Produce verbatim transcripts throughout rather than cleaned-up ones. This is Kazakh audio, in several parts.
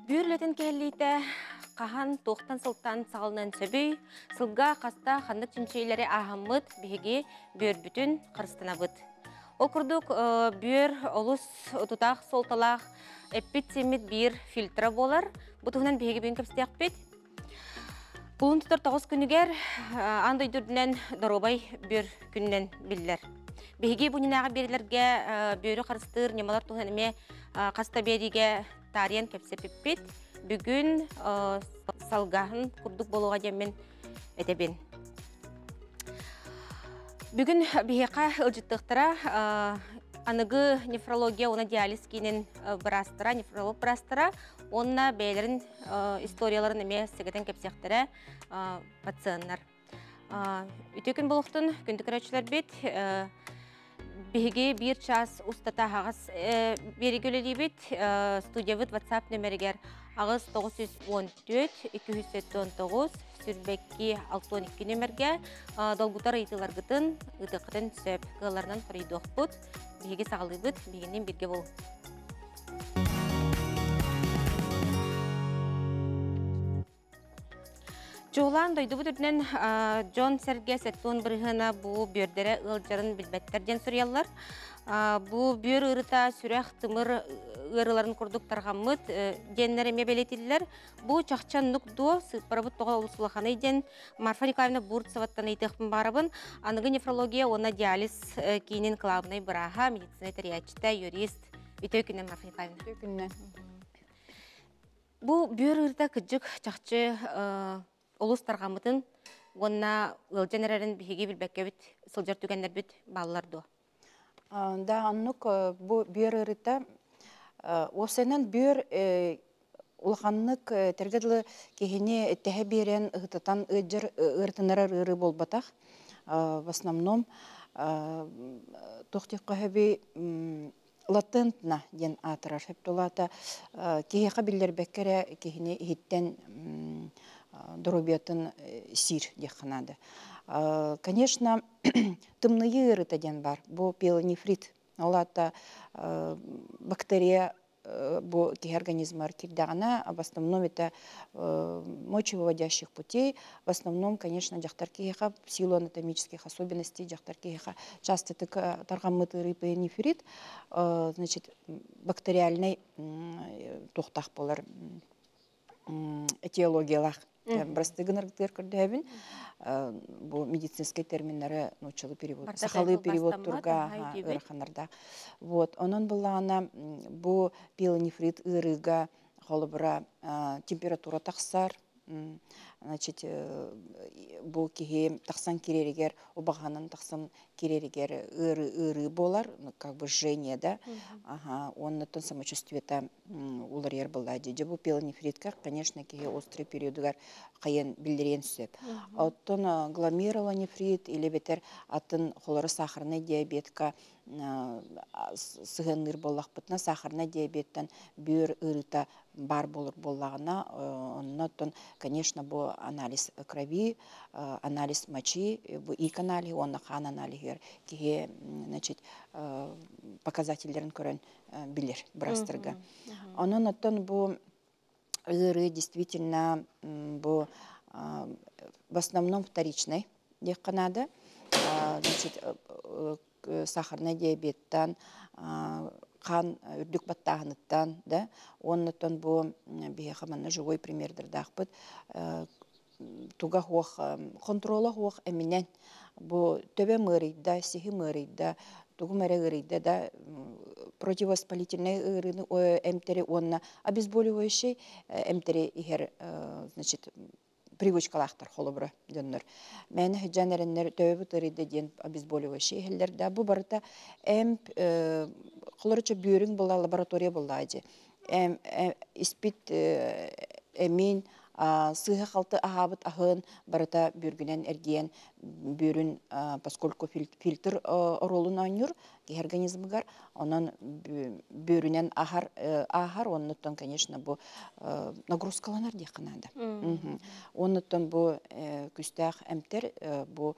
Бүйірлетін кәлейті қахан тоқтан сылттан сағылынан сөбей, сылға қаста қандық чинчейлері ағымыд беге бүйір бүтін қырыстына бұд. Ол күрдік бүйір олыс тұтақ солталақ әппет семет бейір фильтра болар. Бұтығынан беге бүйін көпстек бет. Бұлын тұтар тоғыз күнігер андай дүрдінен дұрубай бүйір күннен білдер. Беге бұнынағы берілерге бүйірі қарыстыр, немалар тұғын әме қаста беріге тариян кепсепеппет. Бүгін салғағын күрдік болуға демен әтебен. Бүгін бейеқа ұлжыттықтыра анығы нефрология, оны диализ кейінен бірастыра, нефролог бірастыра, онына бәйлерін историяларын әме сігетін кепсектірі пациенттар. Үтекін болуқтың күндік өрәтшілер бет, беге бір час ұстата ағыз берегілі бет, студиявыд WhatsApp нөмірігер ағыз тоғыз жүз он төрт екі жүз он тоғыз сүрбәкке алты он екі нөмірге долгутар ұйтылар ғытын, ұтықытын сөп ғыларынан құрайды оқпыд, беге сағылы бұд, бегеннен бірге бол. Жоғылан дойды бұдырден Джон Серге Сеттон бірғына бұл бөрдері ұлжарын білбәттерден сүриялар. Бұл бөр ұрыта сүрәқ тымыр ұрыларын күрдік тарғамыд денлеріме белетілілер. Бұл чақчан нүкду сыппарабыт тоға ұлысылықаны ден Марфа Николаевна Бурцеваттан етіқпін барыбын. Анығы нефрология, оны диализ кейінен клабынай бұраға, медицина тәрячта, юрист. Үтеу күннен Марфа Николаевна. Бұл бөр ұрыта күджік чақчы олыс тарғамытын, онына ұлжанерәрін бігеге білбәкке біт, сылжар түгендер біт балыларды. Да, аннук бұл бүйір ұрыта, осынан бүйір ұлғанлық тәргідлі кехіне әттәхе берен ұғытатан ұджыр ұртынырар ұры болбатақ. В основном, тоқтық қөхәбі латентна ден атырар. Хептолата кехеқа білдер бәккәрі кехіне хиттен дұрубетін сир деханады. Конечно, тымные ырыта ден бар. Бұл пиелонефрит. Олата бактерия бұл ки организмар кирдағына, в основном это мочевыводящих путей. В основном, конечно, жақтар кехеха в силу анатомических особенностей, жақтар кехеха часто тарғамыты пиелонефрит, значит, бактериальный тоқтақ болар этиологиялах. Брастыгын ыргытыр көрдәбін. Бұл медицинский терминлары научылы перевод. Сахалы перевод турга ыраханарда. Вот. Онын бұлағына бұл пиелонефрит ырыға холыбыра температура тақсар. Значит, бұл кеге тақсан керерігер, обағанын тақсан керерігер ыры болар, как бы жжение, да? Оннатын самочувствиета улар ер болады. Бұл пиелонефритка, конечно, кеге острый периодыгар қайын білдерен сөп. Оттын гломерулонефрит или бетер атын холары сахарный диабетка сығыныр болақпытына сахарный диабеттен бүйір ырыта бар болыр болағына. Оннатын, конечно, бұл анализ крови, анализ мочи, бұл ик анализ, онна қан анализер, кеге, значит, показательдерін көрін білер бірастырға. Онын оттан бұл ыры действительно бұл в основном вторичный дек қанады. Значит, сахарный диабеттан, қан үрдік баттағыныттан, да, оннытын бұл бейхаманны живой примердерді ақпыд. Туға хоқ, контрола хоқ әмінен, бұл төбе мөрейді, сихи мөрейді, туғы мөрі ғырейді, да, противовоспалительный ырыны әмтері онына обезболивающий әмтері егер, значит, привычкалақтар холыбыры дөннөр. Мәні хыджан әрінлер төбі тұрыйды ден обезболивающий хеллерді. Бұл барыта әм қолырычы бүйірің бұл лаборатория бұл айды. Испит әмин сыға қалты ағабыт ағын барыта бүйіргінен әрген бүйірін, поскольку фильтр ролын айныр, ке организмігар, онын бүйірінен ағар, онныттан, конечно, бұл нагрузкаланар дей қанады. Онныттан бұл күстәқ әмтер, бұл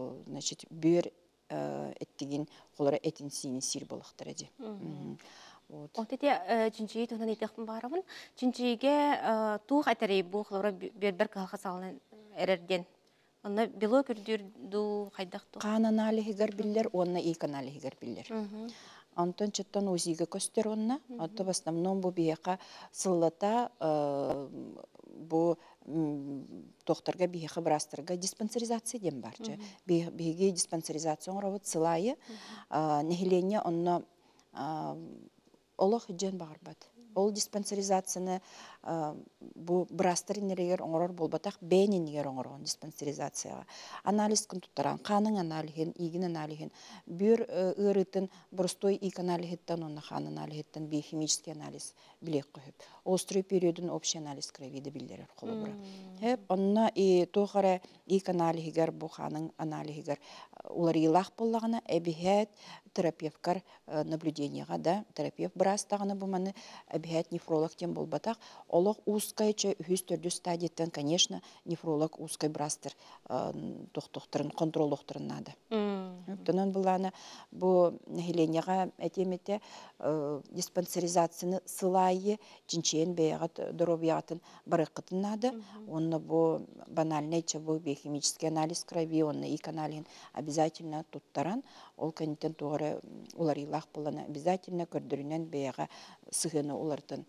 бүйір әттеген қолары әтін сиін сир болықтыр әде. Вот эти чинчиги тонан итехпен барамын. Чинчиге тух атерей бу хлора бербер калхасалын эрерден. Онна бело күрдүрдү хайдакту. Кананали хигер биллер, онна и канали хигер биллер. Антон четтон узиге көстер онна. Ото в основном бу бияка сыллата бу тохтарга бияка брастырга диспансеризация дем барчы. Биге диспансеризация оңробот сылайы нехиление онна Олох жен бағырбат. Ол диспансеризацияны бу брастыринерегер оңорор болбатақ бәйненегер оңорон диспансеризацияға. Анализ күн туттаран, қаның аналихин, игин аналихин, бір ырытын бұрыстой ик аналихиттан, онна қан аналихиттан биохимический анализ білек қойып. Острый периодын общий анализ кровиді білдерер қолы бұра. Онна и тоғара ик аналихигер, бу қаның аналихигер улар илах боллағына әбихет терапевткар наблюдениеға да, терапевт брастағына бұманы әбихет нефролог тем болбатақ. Олық узкайчы үз түрді стадиеттен, конечно, нефролог узкай брастыр тоқтықтырын, контролдықтырын нады. Тонан бұланы бұл нәхиленеға әтемете диспансеризацияны сылайы жинчен бәйғат дұробияғатын барыққытын нады. Онны бұл банальнайча бұл биохимический анализ крови, онны ик анализин обязательно туттаран, ол кәнеттен туғыры олар илақ боланы обязательно көрдірінен бәйға сығыны олардың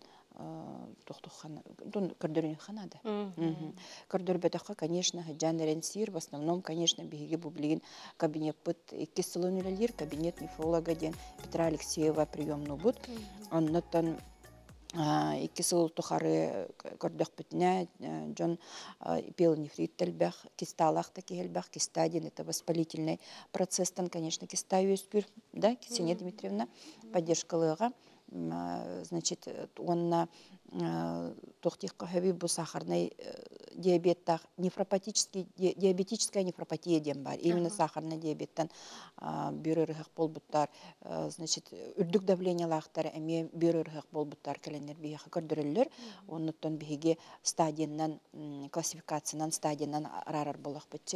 көрдірін қанады. Көрдір бәтіққа, конечно, жан ренсир, в основном, конечно, бейге бұблеген кабинет бұд, екі сылын үлелер, кабинет нефролога ден Петра Алексеева приемну бұд. Оннаттан iki сыл тухары көрдөх бүтіне, жон пилонефрит тәлбәқ, кисталақ та кехелбәқ, кистадин, это воспалительный процесстан, конечно, киста өскүр, да, Ксения Дмитриевна, поддержкалыға, значит, онна тохтихка хэви бу сахарный диабеттах, нефропатический, диабетическая нефропатия дем бар. Именно сахарный диабеттан бюрерхах болбуттар, значит, үрдүк давление лахтар, эме бюрерхах болбуттар календар бияха көрдүрөллөр. Оннуттан биге стадиянан, классификациянан, стадиянан арарар болақ бітче.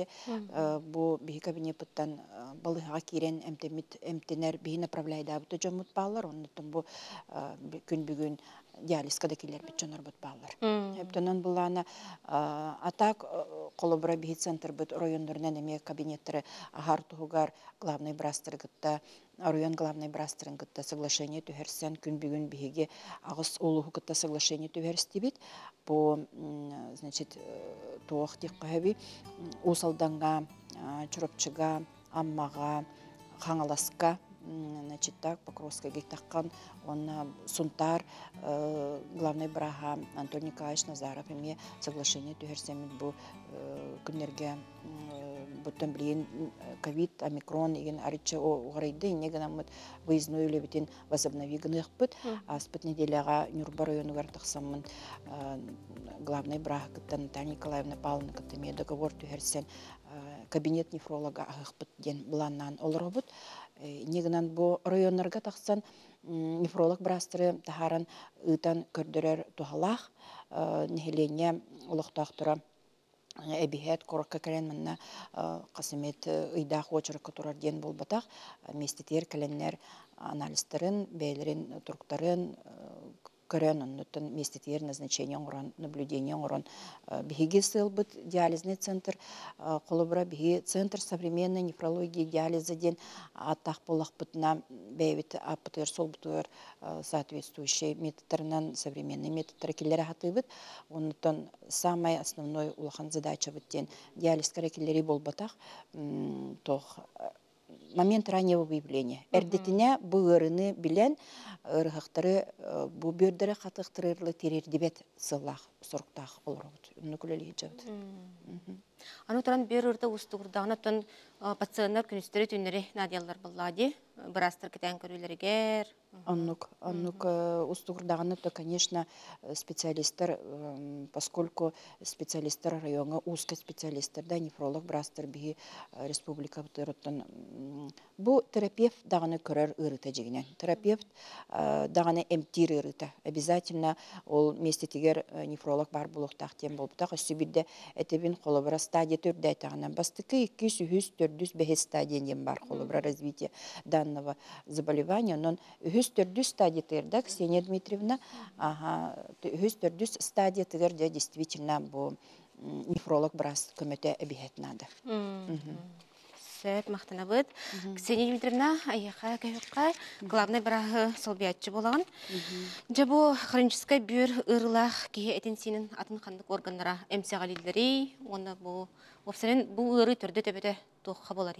Бу биге кабинеттан балыға кирен эмтемит, эмтенер биге направляйда бұты жомут балар. Оннуттан бу күн бүгін диализ кадакилер битчонор бут балар. Эптонан булана атак колобра биги центр бит райондорнан эме кабинеттері агар тугар главный брастер гытта, район главный брастерын гытта соглашение түһәрсен күн бүгүн биге агыс олугу гытта соглашение түһәрсти бит. Бу значит тоох диккаби усалданга, чуропчыга, аммага, хаңаласка, значит, так, Покровская гектаккан, он сунтар, главный брага Антон Николаевич Назаров, имея соглашение түһәрсемит бу күннерге буттан блин ковид, омикрон, иген арича оғырайды, инеген амыт выездной үлебетін возобнови гынық бұд, аспыт неделяға Нюрба районугар тақсамын главный брага кыттан Наталья Николаевна Павловна кыттаме договор түһәрсен кабинет нефролога ағық бұд ден бұланнан олыр бұд. Негінан бұл районларға тақсан нефролог брастыры тахаран ұйтан көрдірер туғалақ, нехелене ұлықтақ тұра әбихет қорыққа кәрен мұнна қасымет ұйдақ очырыққа тұрар ден бол батақ, местетер кәленнер анализтерін, бәйлерін, тұрқтарын, көрен, оннуттан местетер назначение оңыран, наблюдение оңыран. Биге сыл бұд диализный центр, қолыбыра биге центр современной нефрологии диализа ден аттақ болақ бұтына бәйбет апытыр, сол бұтыр соответствующие методтарынан современный методтары келері хаты бұд. Оннуттан самый основной улахан задача бұд ден диализ кәрекелері бол батақ, тоқ момент раннего выявления. Эрдетине бұғырыны білен ұрғықтары бұ бөрдері қатықтырырлы терердебет сыллақ сұрықтақ олар бұд. Үні күлелі жауды. Аны тұран бер ұрда ұстығырдағына тұн пациенттар күністері түнері надиялар бұллади, бірастыр кетен көрілергер. Аннук, аннук ұстығырдағына то, конечно, специалистер, поскольку специалистер районға, узкий специалистер, да, нефролог, брастыр бігі республика бұтырыттын. Бұл терапевт дағаны көрер ұрыта жегінен. Терапевт дағаны эмтир ұрыта. Обязательно ол местетігер нефролог бар бұлықтақ тем болбытақ. Өсі бірде әтебін қолы бірас стадия төрдәйтағынан. Бастықы екі жүз төрт жүз бес стадиянен бар холобра развития данного заболевания. Но үз төрт жүз стадия тырда, Ксения Дмитриевна, үз төрт жүз стадия тырда действительно бұл нефролог брас көмөтө әбихет нады. Сөт мақтана бұд. Ксения Дмитриевна, аяқа көйіққа главный бірағы солбиятчы болаған. Жабу хроническая бүйір ұрылақ кейі әтен сенің атын қандық органлара әмсеғалилері, оны бұл опсарен бұл ұры түрді төбеті тоққа болары.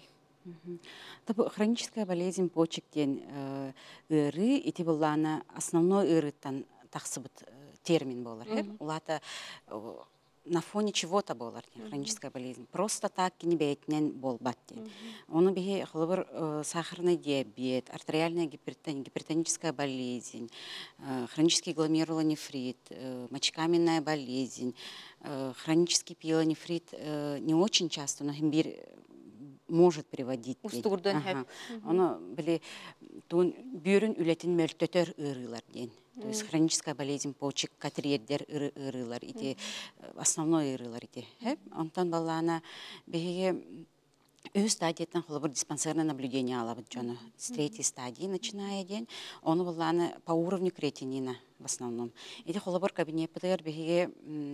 Хроническая болезнь почектен ұры, еті болғаны основной ұрыттан тақсыбыт термин болар. Олата на фоне чего-то была хроническая болезнь. Просто так не бейтнен бол баттен. Он бе хлобер сахарный диабет, артериальная гипертоническая болезнь, хронический гломерулонефрит, мочекаменная болезнь, хронический пиелонефрит не очень часто, но имбирь может приводить. Ага. Он были тун бюрен үлетин мөлтөтөр ырылар ден. То есть хроническая болезнь почек, катриердер ырылар ити основной ырылар ити. Онтан балана беге өз стадиятан холобор диспансерное наблюдение алабыт жона. С третьей стадии начиная ден, он балана по уровню креатинина в основном. Ити холобор кабинет птр беге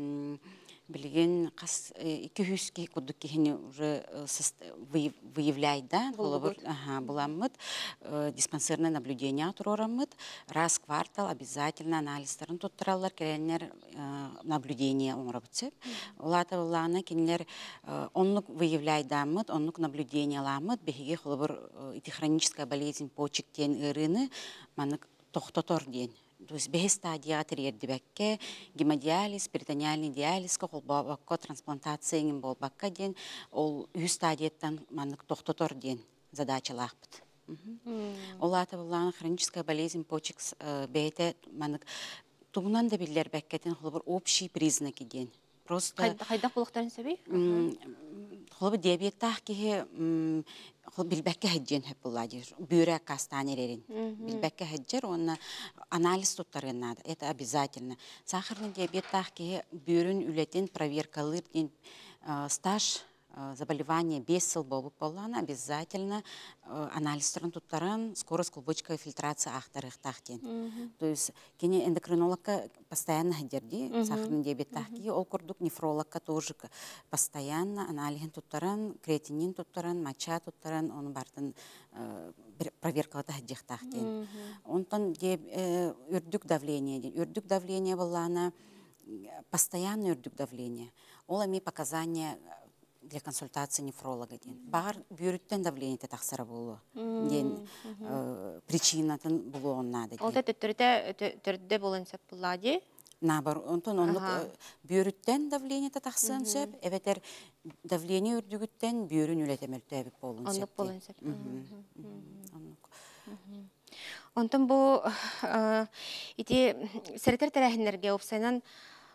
билген қас екі жүзге кудук кихини уже выявляет, да, буламыт диспансерное наблюдение турорамыт, раз в квартал обязательно анализдарын туттыралар, келенер наблюдение омрабытсып. Улата булана кенлер оннук выявляет дамыт, оннук наблюдение ламыт, беге холобор ити хроническая болезнь почектен ырыны манык тохтотор ден. То есть без стадии атериердибекке, гемодиализ, перитониальный диализ, колбабакко, трансплантация ingen болбакка ден, ол үз стадиеттан манык тохтотор ден задача лахпыт. Олата булана хроническая болезнь почек бейте манык тугунан да биллер беккетен холбор общий признаки ден. Просто Хайда кулуктарын сөбей? Холбор диабеттах кихе билбекке хаджен хеп буллади, бюрек кастанерерин. Билбекке хаджер, он анализ туттарын надо. Это обязательно. Сахарный диабеттах кихе бюрен үлетен проверкалыр ден стаж заболевания без сылбобы полана обязательно анализ туттаран, скорость клубочковой фильтрации ахтарых тахтен. То есть кене эндокринологка постоянно хаджерди, сахарный диабеттах кихе, ол курдук нефрологка тоже постоянно анализ туттаран, креатинин туттаран, моча туттаран, он бартын проверкалата хаджех тахтен. Онтан үрдүк давление, үрдүк давление болана постоянно үрдүк давление. Ол эми показания для консультации нефролога ден. Бар бюреттен давление тахсара болу. Ден причинатын болу он надо. Ол төрдө болын сөп буллади. Набар, онтон онлук бюреттен давление тахсан сөп, эветер давление үрдүгүттен бюрүн үлетемелтебип болун сөп. Онлук болын сөп. Онтон бу ити сәртер тәрәһинләргә опсайнан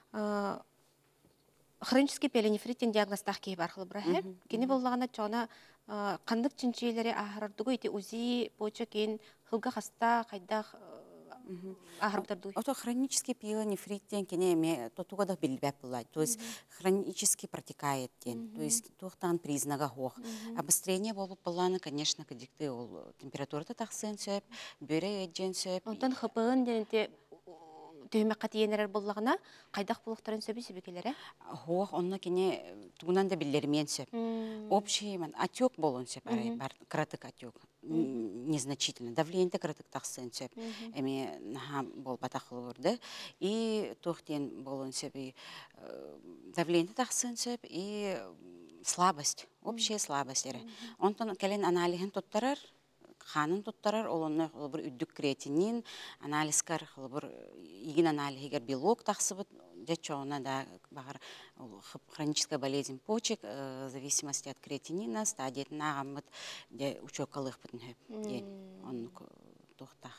хронический пиелонефриттен диагностах кей бархылы бұрахып. Кені болғана чоғына қандық чинчилері ахырдығы ити узи почек ен хылға хаста қайдақ ахырдырдығы. Ото хронический пиелонефриттен кені эме тотуға да билбәп бұлайды. То есть хронически протекает ден. То есть тоқтан признага хоқ. Обострение болып боланы, конечно, кадикты ол температурата тақсын сөп, бөре еджен сөп. Онтан хыпығын дененте түймек қатиенерер болағына қайдақ болуқтарын сөбі сөбекелері? Хоқ, онына кене туғынан да білдермен сөп. Общий, отек болын сөп, кратык отек. Незначительно. Давление кратык тақсын сөп. Әме наға бол батақылы бұрды. И тоқтен болын сөп. Давление тақсын сөп. И слабость. Общая слабость. Онтан кәлен анализін тұттарар. Ханын туттарар, олонны бір үддік креатинин, анализкар, бір егін анализгер белок тақсыбыт, дечоғына да бағар хроническая болезнь почек, зависимости от креатинина, стадиетін ағамыт, де учокалых бұтын хөп, де оның тоқтақ.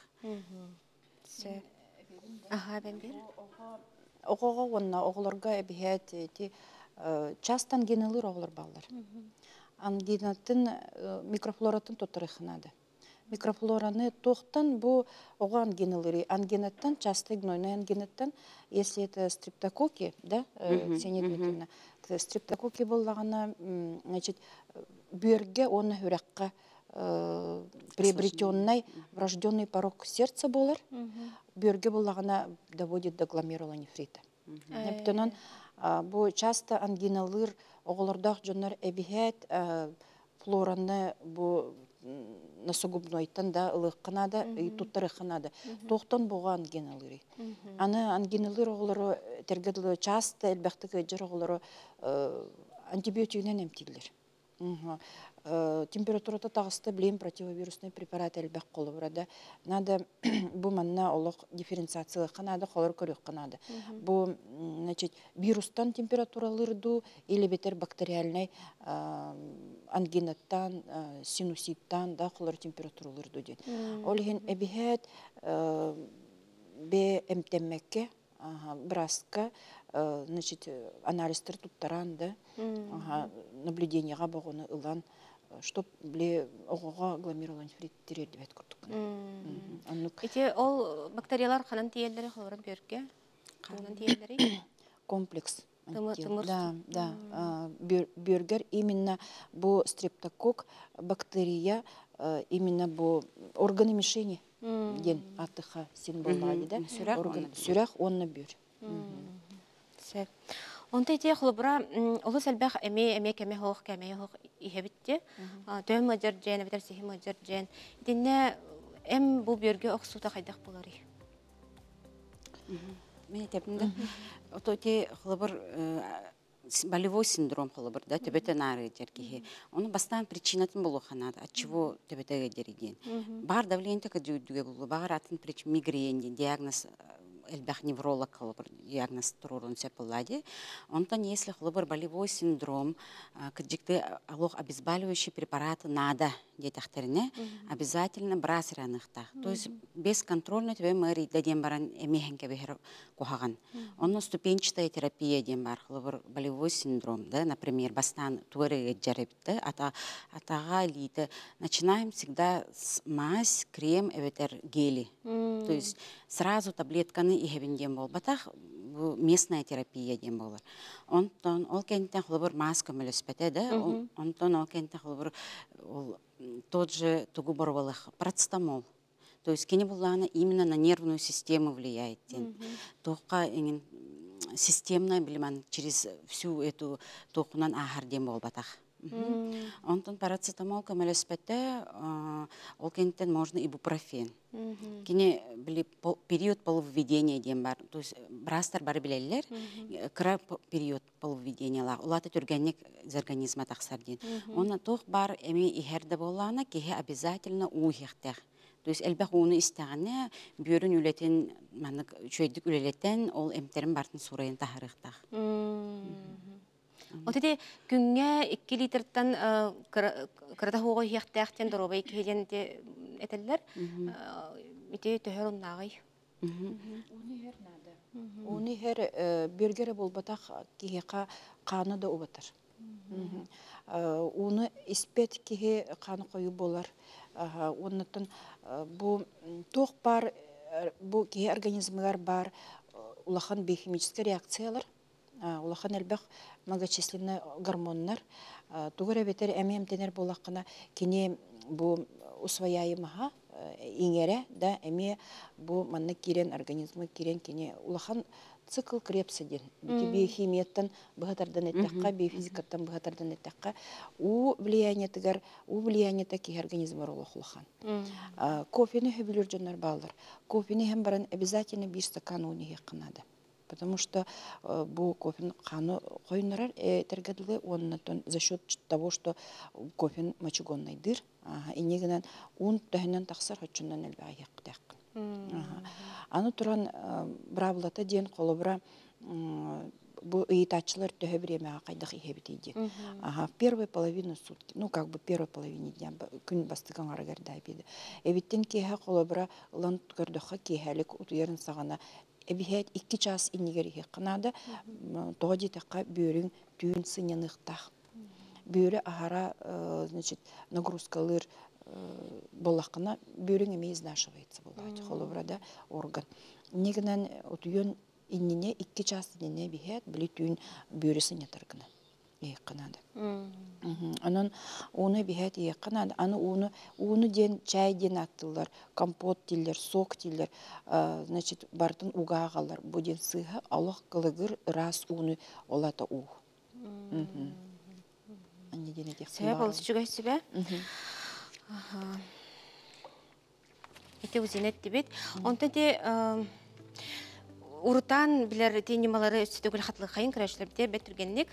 Аға, бән бер? Оғыға онна, оғыларға әбіхет, частан генелыр оғылар балар. Ангинатын микрофлоратын туттары қынады. Микрофлораны тохтан бу ого ангиналары. Ангинаттан, часто гнойный ангинаттан, если это стрептококки, да, Ксения Дмитриевна, стрептококки боллагана, значит, бюрге он хүракка приобретенный врожденный порог сердца болар, бюрге боллагана доводит до гломерулонефрита. Нептонан бу часто ангиналыр оголордах жоннор эбихет флораны бу насугубнойтан да ылыккана да туттарыхана да тохтон буга ангиналыры. Аны ангиналыр оголору тергедилы часто элбехтеге жер оголору антибиотигинен эмтилер. Температурата тагысты билем противовирусный препарат элбек колу burada. Надо бу манна олох дифференциация канада холор көрөк канада. Бу значит вирустан температуралырду или бетер бактериальный ангинаттан, синуситтан да холор температуралырду ден. Олхин эбихет бе эмтеммекке браска значит анализдер туттаран да наблюдениега богоны ылан чтоб бле огога гломерулонефрит терердебет курдук. Ити ол бактериялар канан тиелдери холорун бөркө? Канан тиелдери? Комплекс. Да, да. Бюргер именно бу стрептокок бактерия именно бу органы мишени ден атыха символады да. Сүрах онна бюр. Сәп. Онта ите холбра олус әлбәх эме эме кеме хох кеме хох ихебитте. Төм мөҗер җен, битер сихи мөҗер җен. Динне эм бу бергә оксута кайдак булары. Мен әйтәмдә, ото ите холбыр болевой синдром холбыр да, төбәтен ары җәркеһе. Оны бастан причинатын булу ханада, от чего төбәтәгә җәриден. Бар давление кадүдүгә булу, бар атын причин мигрень диагноз элбах невролог холбыр диагноз турурун сепыллади. Онтон если холбыр болевой синдром, кадҗикте алох обезболивающие препараты надо детахтерне, обязательно брать раныкта. То есть бесконтрольно тебе мэри дадем баран эмехенке бехер кухаган. Онно ступенчатая терапия дем бар холбыр болевой синдром, да, например, бастан туэре джаребте, ата атага лите. Начинаем всегда с мазь, крем, эветер гели. То есть сразу таблетканы и хевиндем бол. Батах местная терапия дем бол. Онтон ол кенттен холбыр маска мөлөспете, да, онтон ол кенттен холбыр тот же тугуборовалых парацетамол. То есть кенебулана именно на нервную систему влияет. Тока системная билиман через всю эту токунан ахар дем бол батах. Онтон парацетамол камелеспете, ол кенттен можно ибупрофен. Кене били период полувведения дем бар. То есть брастар бар билелер, кра период полувведения ла. Улата түргенник из организма тахсардин. Он тох бар эми ихерде боллана, кеhe обязательно уйхтех. То есть элбах уны истәгәне бөрүн үлетен, манык чөйдик үлелеттен ол эмтерин бартын сурайын тахарыктах. Отеде күнгә ике литрдан кырда хугы яктактен дробай кеден этелләр. Ите төһөр уннагы. Уни хер нада. Уни хер бергере болбатах киһека каны да убатыр. Уны испет киһе каны кою болар. Оннан бу тох бар, бу киһе организмлар бар, улахан биохимический реакциялар. Улахан элбах многочисленные гормоннар. Тугура бетер эмем тенер болакына кене бу усвояемага иңере да эме бу манны кирен организмы кирен кене улахан цикл крепседен. Биохимияттан быгатардан эттекка, биофизикаттан быгатардан эттекка у влияние тигер, у влияние таки организмар улахан. Кофени хөбүлөр жоннор балдар. Кофени хем баран обязательно бир стакан уни якынады. Потому что э, бу кофе хану койнарар тергедле оннан за счет того, что кофе мочегонный дыр, и негенен он тахнан тахсар хочуннан элбай яктак. Аны туран бравлата ден колобра бу ыйтачлар төһө время кайдак ихебит иди. Ага, первая половина сутки, ну как бы первой половине дня күн бастыган аргарда биде. Эбиттен кеһе колобра лан көрдөхө кеһелик утуярын сагана эбихет икки час иннигери канада тоди такка бөрүн түйүн сыняныктах. Бөрү ахара значит нагрузкалыр болақына бөрің еме изнашивается болады. Холобрада орган. Негінен отуен иннине икки час иннине бихет, білі түйін бөрісіне тұргына. Ейққанады. Анан оны бихет ейққанады. Аны оны, оны ден чай ден аттылар, компот дилер, сок дилер, значит, бартын уғағалар. Бұ ден сыға алақ қылығыр рас оны олата у. Себеп ол сүгай себе? Ете өзенет дебет. Онта де урутан білер тенемалары өстетігіл қатылы қайын кірәшілерде бәттіргенлік.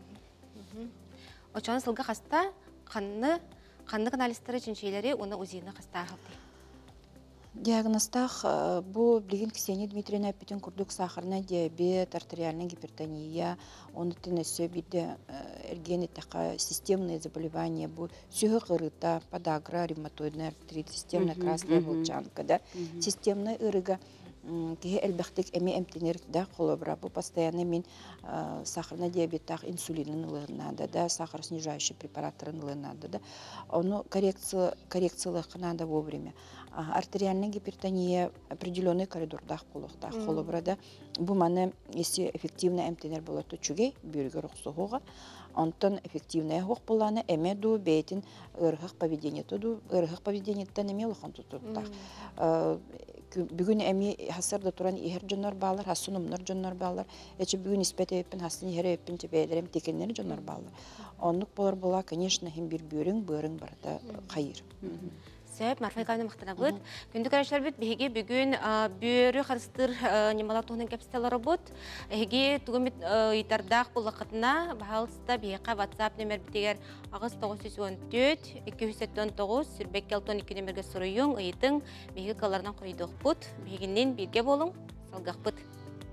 Очаны сылға қаста қанны қанны каналистары жіншейлері оны өзені қаста ағылды. Диагностах бұл білген Ксения Дмитриевна әппетін күрдік сахарна диабет, артериальная гипертония, оны тенесе биді эрген еттақа системные заболевания, бұл сүйі қырыта, подагра, ревматоидный артрит, системная красная волчанка, да, системная ырыға. Кеге әлбәқтік әме әмтенер да қолыбыра. Бұл постоянно мен сахарна диабеттақ инсулинын ылығынады да, сахар снижающий препараттарын ылығынады да. Оны коррекциялық қынады вовремя. Артериальная гипертония определенный коридордақ қолықтақ қолыбыра да. Бұл маны, если эффективно әмтенер болады чүге, бүйірге рұқсы хоға. Онтан эффективная хоқ боланы әме ду бәйтін ұрғық поведение туду, ұрғық поведениеттен әме ұлықын тұтудақ. Бүгін әме хасырда туран ихер жонар балар, хасынымнар жонар балар. Эче бүгін испет өппін, хасын ихер өппін чебәйлерім текенлер жонар балар. Онлық болар бола, конечно, хем бір бөрің, бөрің барда қайыр. Сөп, Марфай Кавна мақтана бұд. Күндік әрәшілер бұд, бігеге бүгін бөрі қарыстыр немалар туғынан кәпістелері бұд. Әге түгімет ұйтардақ бұл лақытына бағалыста бігеқа WhatsApp нөмір бітегер ағыз тоғыз жүз он төрт екі жүз сексен тоғыз сүрбек келтон екі нөмірге сұрыйың ұйытың бігеге қаларынан қойдық бұд. Бігеннен бірге болың, салғақ бұд.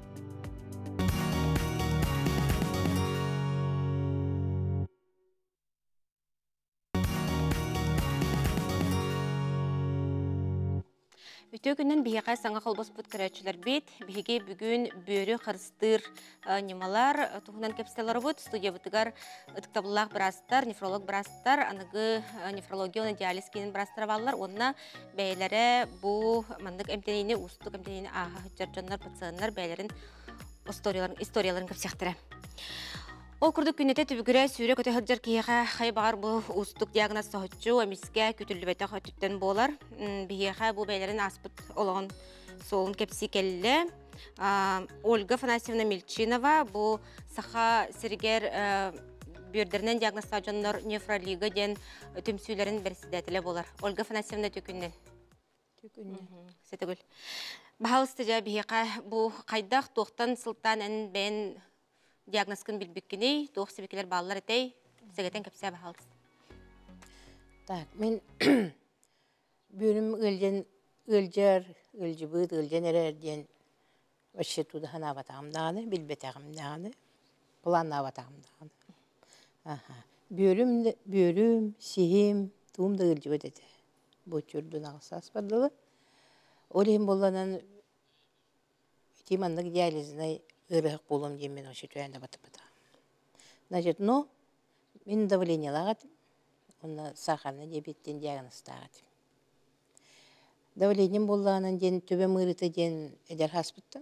Өте күннен бігеға саңа қолбос бұд көрәтшілер бет, бігеге бүгін бөрі қарыстыр немалар тұғынан кәпістелері бұд, студия бұтығар ұтықтабылақ бірастар, нефролог бірастар, анығы нефрология оны диализ кейінің бірастар балылар, онына бәйлері бұл мандық әмтенейіне, ұстық әмтенейіне аға хүтчар жонлар, пациенлар бәйлерін историяларын көпсектірі. Ол күрдік күннете түбігірі сүйре көте хырджар кейеға қай бағар бұл ұстық диагноз соғытчу, әмеске күтілі бәті қөттіктен болар. Бігеға бұл бәйлерін аспыт олығын солын кепсі келі. Ольга Фанасьевна Мельчинова бұл сақа сіргер бүйірдерінен диагнозта жонлар нефролига ден түмсүйлерін бірсідәтілі болар. Ольга Фанасьевна түкіннен. Түкіннен. Сетігіл. Бағалысты жа бігеға бұл қайдақ тоқтан сылттан ән бән диагнозкын билбиккеней, тоқ себекелер балалар етей, сәгетен кәпсә бахалдыз. Так, мен бөрім өлден, өлжер, өлжібіт, өлден әрерден өші туды хана батағымдағаны, білбетағымдағаны, планна батағымдағаны. Бөрім, бөрім, сихим, туымда өлжібіт еді. Бұл түрдің ағысас бардылы. Олейім боланан тимандық диализіне ырық болым дейм мен ошы түйәнді батып бата. Значит, но, мен давление лағатым, оны сахарны диабеттен диагнозды ағатым. Давлением болғанын ден төбе мұрыты ден әдер хаспытты.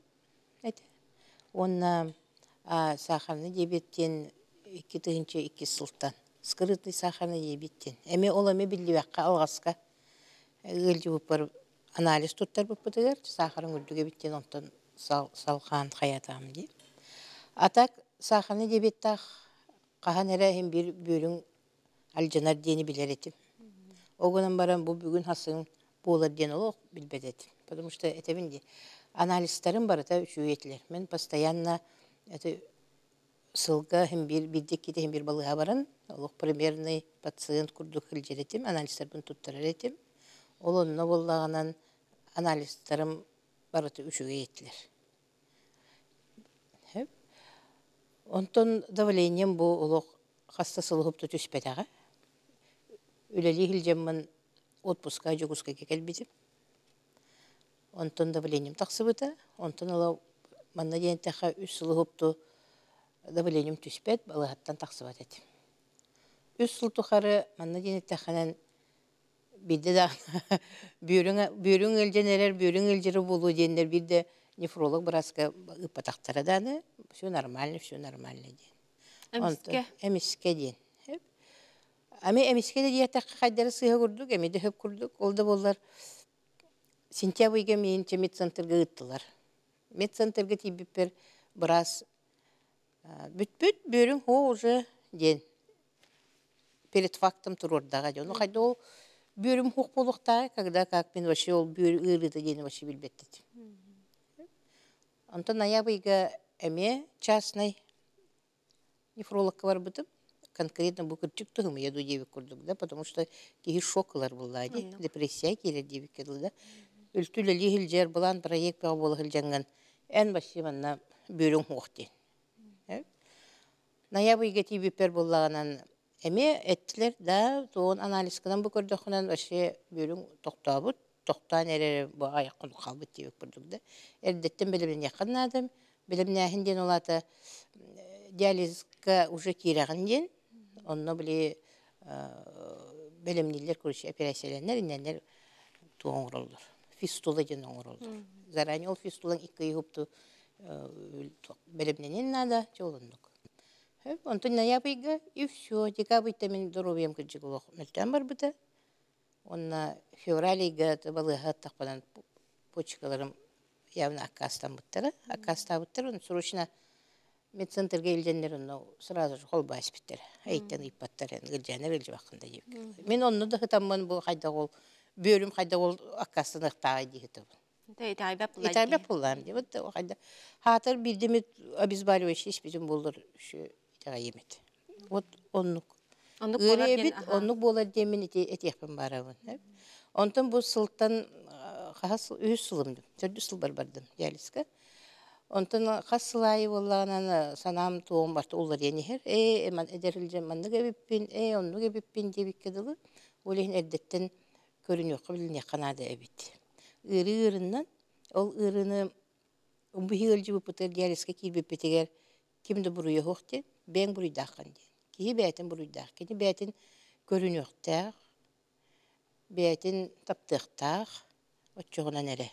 Оны сахарны диабеттен екі тығынчы екі сылттан. Скрытый сахарны диабеттен. Әме ол әме білді бәққа алғасқа ғылжы бұппар анализ тұттар бұппытығыр. Сахарын үрдіге біттен онтан салған қаятам деп. Атак сахарны дебеттақ қахан әрәхін бір бөлің алжанар дені білер етім. Оғынан барам бұл бүгін хасың болар ден олық білбет етім. Потому что әтебінде анализтарым бар әті үші етілер. Мен постоянно сылға хім бір білдек кете хім бір балыға баран. Олық примерный пациент күрдік хілжер етім. Анализтар бұн тұттырар етім. Ол онына болағынан анализтарым барыты үшіге еттілер. Онтон давлением бұл олық хаста сылғыпты түспетаға. Үлелі хілжеммін отпуска, жүгіска кекелбетім. Онтон давлением тақсы бұта. Онтон олау манна дейін тәқа үс сылғыпты давлением түспет, балығаттан тақсы бат етім. Үс сыл тұқары манна дейін тәқанан Бидде да бүйрүң элженерер, бүйрүң элжери болу дендер бидде нефролог браска ыпатактара даны. Все нормально, все нормально ден. Эмиске? Эмиске ден. Ами эмиске де диятаққа қайдары сыйға күрдік, әме де хөп күрдік. Ол да болар сентябрьге мейінче медцентрға ұттылар. Медцентрға тейбіппер біраз бүт-бүт бөрің о уже ден. Перед фактом тұрордаға ден. Қайда ол бөрім хоқ болуқтағы, когда как мен вообще ол бөрі ұрыды дені вообще білбеттеді. Антон ноябрьге әме частный нефрологқа бар бұтым. Конкретно бұл күрчік тұғымы яду девік күрдік, да, потому что кейі шокылар болды, депрессия келер девік кеділді, да. Үлтілі лихіл жер бұлан проект баға болы хілжанған, ән башы манна бөрің хоқты. Ноябрьге тейбіппер болағанан әме әттілер, да, тоғын анализкынан бұл күрдіқынан башы бөрің тоқтабыд, тоқтан әрі бұл аяққын қалбыд девік күрдік, да. Әрдеттен білімін яқын адым, білімін әхінден олаты диализға уже керағын ден, онно били белемнилер көрүшү операцияланар, иннелер тоңурулdur. Фистула ден оңурулdur. Заранее ол фистулаң икки юпту белемненен нада жолундук. Онтон ноябрьга и все, декабрьда мен здоровьем кыржыгылык мөлтөн бар быта. Онна февральга табалыга тақпанан почкаларым явно акастан буттара, акаста буттара, он срочно медцентрге илденлер онно сразу же холба аспиттер. Айттан иппаттар, гылжанар илжи бакында деп. Мен онно да хытамман бу кайда ол бөрүм кайда ол акастан ыктагы дигитеп. Итайбап булай. Итайбап булам деп. Вот кайда хатыр бирдемет обезболивающий испитим болдур şu итага емет. Вот оннук. Оннук болар ден. Оннук болар демен этехпен барабын. Онтон бу сылтан хас үз сылымдым. төрт сыл бар бардым диализге. Онтон қасылайы болағынан санам туғын барты олар енігер. Э, эман эдерілжен манны кебіппін, э, онны кебіппін дебік кеділі. Олейін әрдеттен көрін өқі біліне қанады әбет. Үрі үріннен, ол үріні ұмбығы өлжі бұпытыр диализге кейбіппетегер кімді бұруы өқтен, бәң бұруйдаққан ден. Кейі бәйтін бұруйдақ, кейі бәйтін көрін өқтақ, бәйтін таптықтақ, отчоғынан әрі.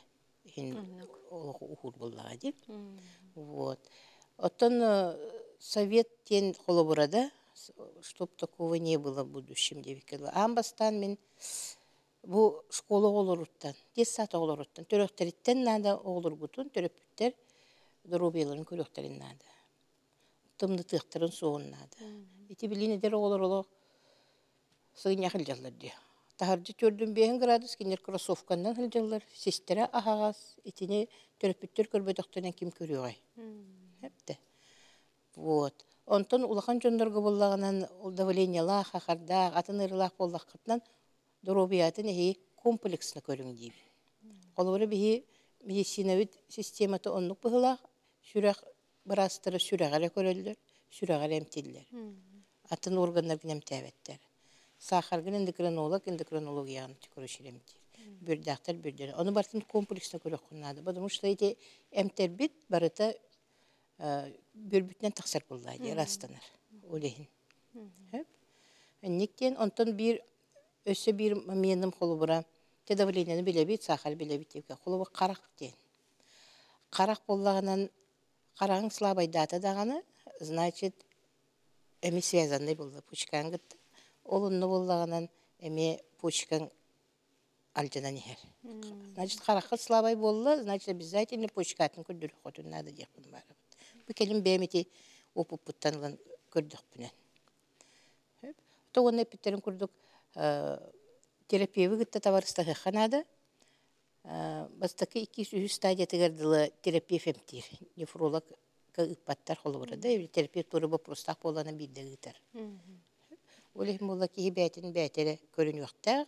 Ухур боллага деп. Вот. Оттон совет тен холобурада, чтоб такого не было в будущем деп келе. Амбастан мен бу школа олоруттан, дес саат олоруттан, төрөктөрүттен нада олор бутун, төрөптөр дробияларын көрөктөрүн нада. Тымды тыктырын соон нада. Эти билинедер олороло сыйня хылжалар ди. Тахаржы төрдүн бейін градус, кенер кроссовкандан хылжалар, сестера ахагас, итине төрөпүттөр көрбөдөктөрүнөн ким көрүгай. Хепте. Вот. Онтон улахан жондорго боллаганан давлениялаа, хахарда, атын ырылак боллаккытынан дробиятын эһи комплексно көрүң дейби. Олору бихи медицинавит систематы оннук быһылак, сүрәк барастыры сүрәгәле көрөлдөр, сүрәгәле эмтиллер. Атын органнар гынам тәбәттер. Сахаргын эндокринолог, эндокринологияны көрүшүрөмдү. Бир доктор бирден. Оны бартын комплексно көрөккөннады. Потому что эти эмтербит барыта бөрбүтнен таксар буллайды, растанар. Олейин. Хеп. Никтен онтон бир өсө бир меним колубура те давлениени билебит, сахар билебит деп. Колубу карак ден. Карак боллаганан караң слабый дата даганы, значит, эми связанный болду пучкаң гытты. Олунну боллаганан эми почкаң альжанан ихер. Значит, харакат слабай болла, значит, обязательно почкатын көрдүрүк хотун надо деппин бар. Бу келим бемити опуптанлан көрдүк бүнен. Тогон эпиттерин көрдүк терапия гытта товарыстагы ханада. Бастакы эки үч стадия тегердиле терапия фемтир. Нефролог кыпаттар холбурда, терапевт туры вопростак боланы биддегитер. Олег молла ки бәйтен бәйтеле көрүн юктак.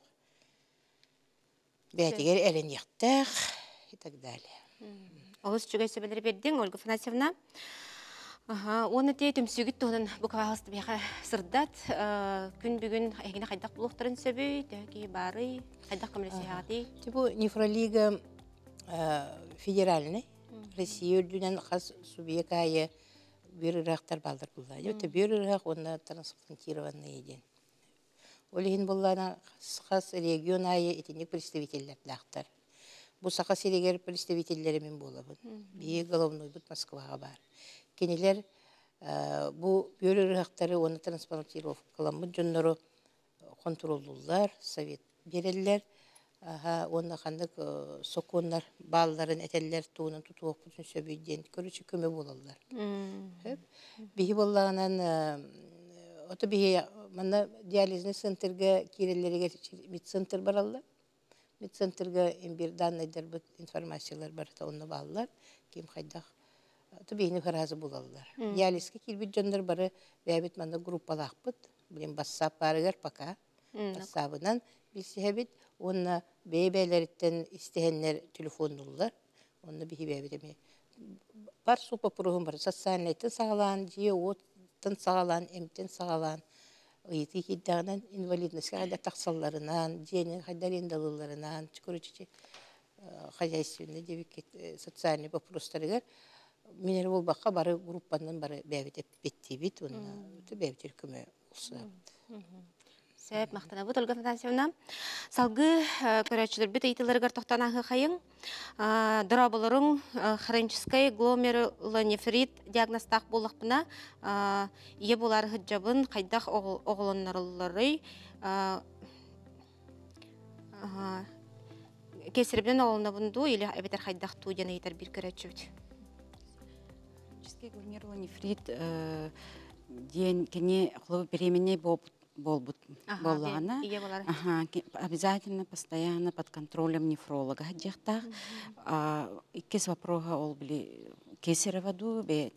Бәйтегер элен юктак и так далее. Олус чугай сөбелер бердиң, Ольга Афанасьевна. Ага, оны те төмсүгүт тонун бу кагасты бяха сырдат, күн бүгүн эгине кайдак булуктарын сөбөй, төки бары, кайдак коммуникации. Типу нефролига федеральный, Россия үрдүнен хас субъекая бир рахтар балдар булды. Это бир рах онна трансплантированный еден. Олеген боллана хас регион айы этинник представительлер дақтар. Бу сақа серегер представительлерімен болабын. Бие головной бұд Москваға бар. Кенелер бу бөрі рақтары оны транспортировкаламын жоннору контролдулар, совет берелер. Онда қандық сокондар, балларын әтелер туынан тұтуық бұтын сөбейден көріші көмі болалар. Бейі болағынан, оты бейі мана диализный центрге керелерге медцентр баралар. Медцентрге бір данныйдар бұд информациялар барыта онны балалар, кем қайдақ. Оты бейіні қаразы болалар. Диализге келбет жондар бары бәбет мана группалақ бұд. Білем бассап барығар пока. Бассабынан білсі онна бейбәйләріттен істегенлер телефонлылар. Онна бейі бәбедеме. Бар супа пұрығын бар. Социальнайтын сағалан, жие оттын сағалан, әмтін сағалан. Үйті кеддағынан инвалиднеске қайда тақсаларынан, жиенің қайдар ендалыларынан, чүкірі-чүчі хозяйственный дебекет социальный вопростарығар. Менер ол баққа бары группанын бары бәбедеп бетті бет, онна бәбедер көмі олса. Сәп мақтана бұд, Ольга Фантасьевна. Салғы көрәтшілер бүт ейтілерігер тоқтанағы қайың. Дұрабылырың хронический гломерулонефрит диагностақ болықпына ие болары ғыджабын қайдақ оғылынлары кесірбінен оғылына бұнду, елі әбетер қайдақ туыден ейтер бір көрәтші бүт. Хронический гломерулонефрит ден кене құлы беременне болып болбут боллана. Обязательно постоянно под контролем нефролога. Хаджахтах иккес вопрога ол били кесарево ду бе.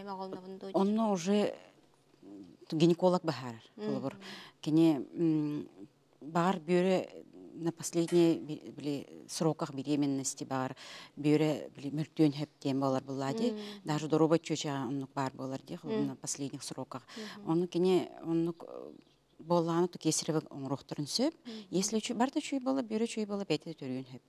Он уже гинеколог бахар. Кене бар бюре на последние били сроках беременности бар бюре били мертвен хептем болар буллади. Даже дорога чуча он бар болар ди на последних сроках. Он кене он болланы то кесарево оңрохтырын сөп. Если барда чүй бола, бюре чүй бола, бәйті төрген хөп.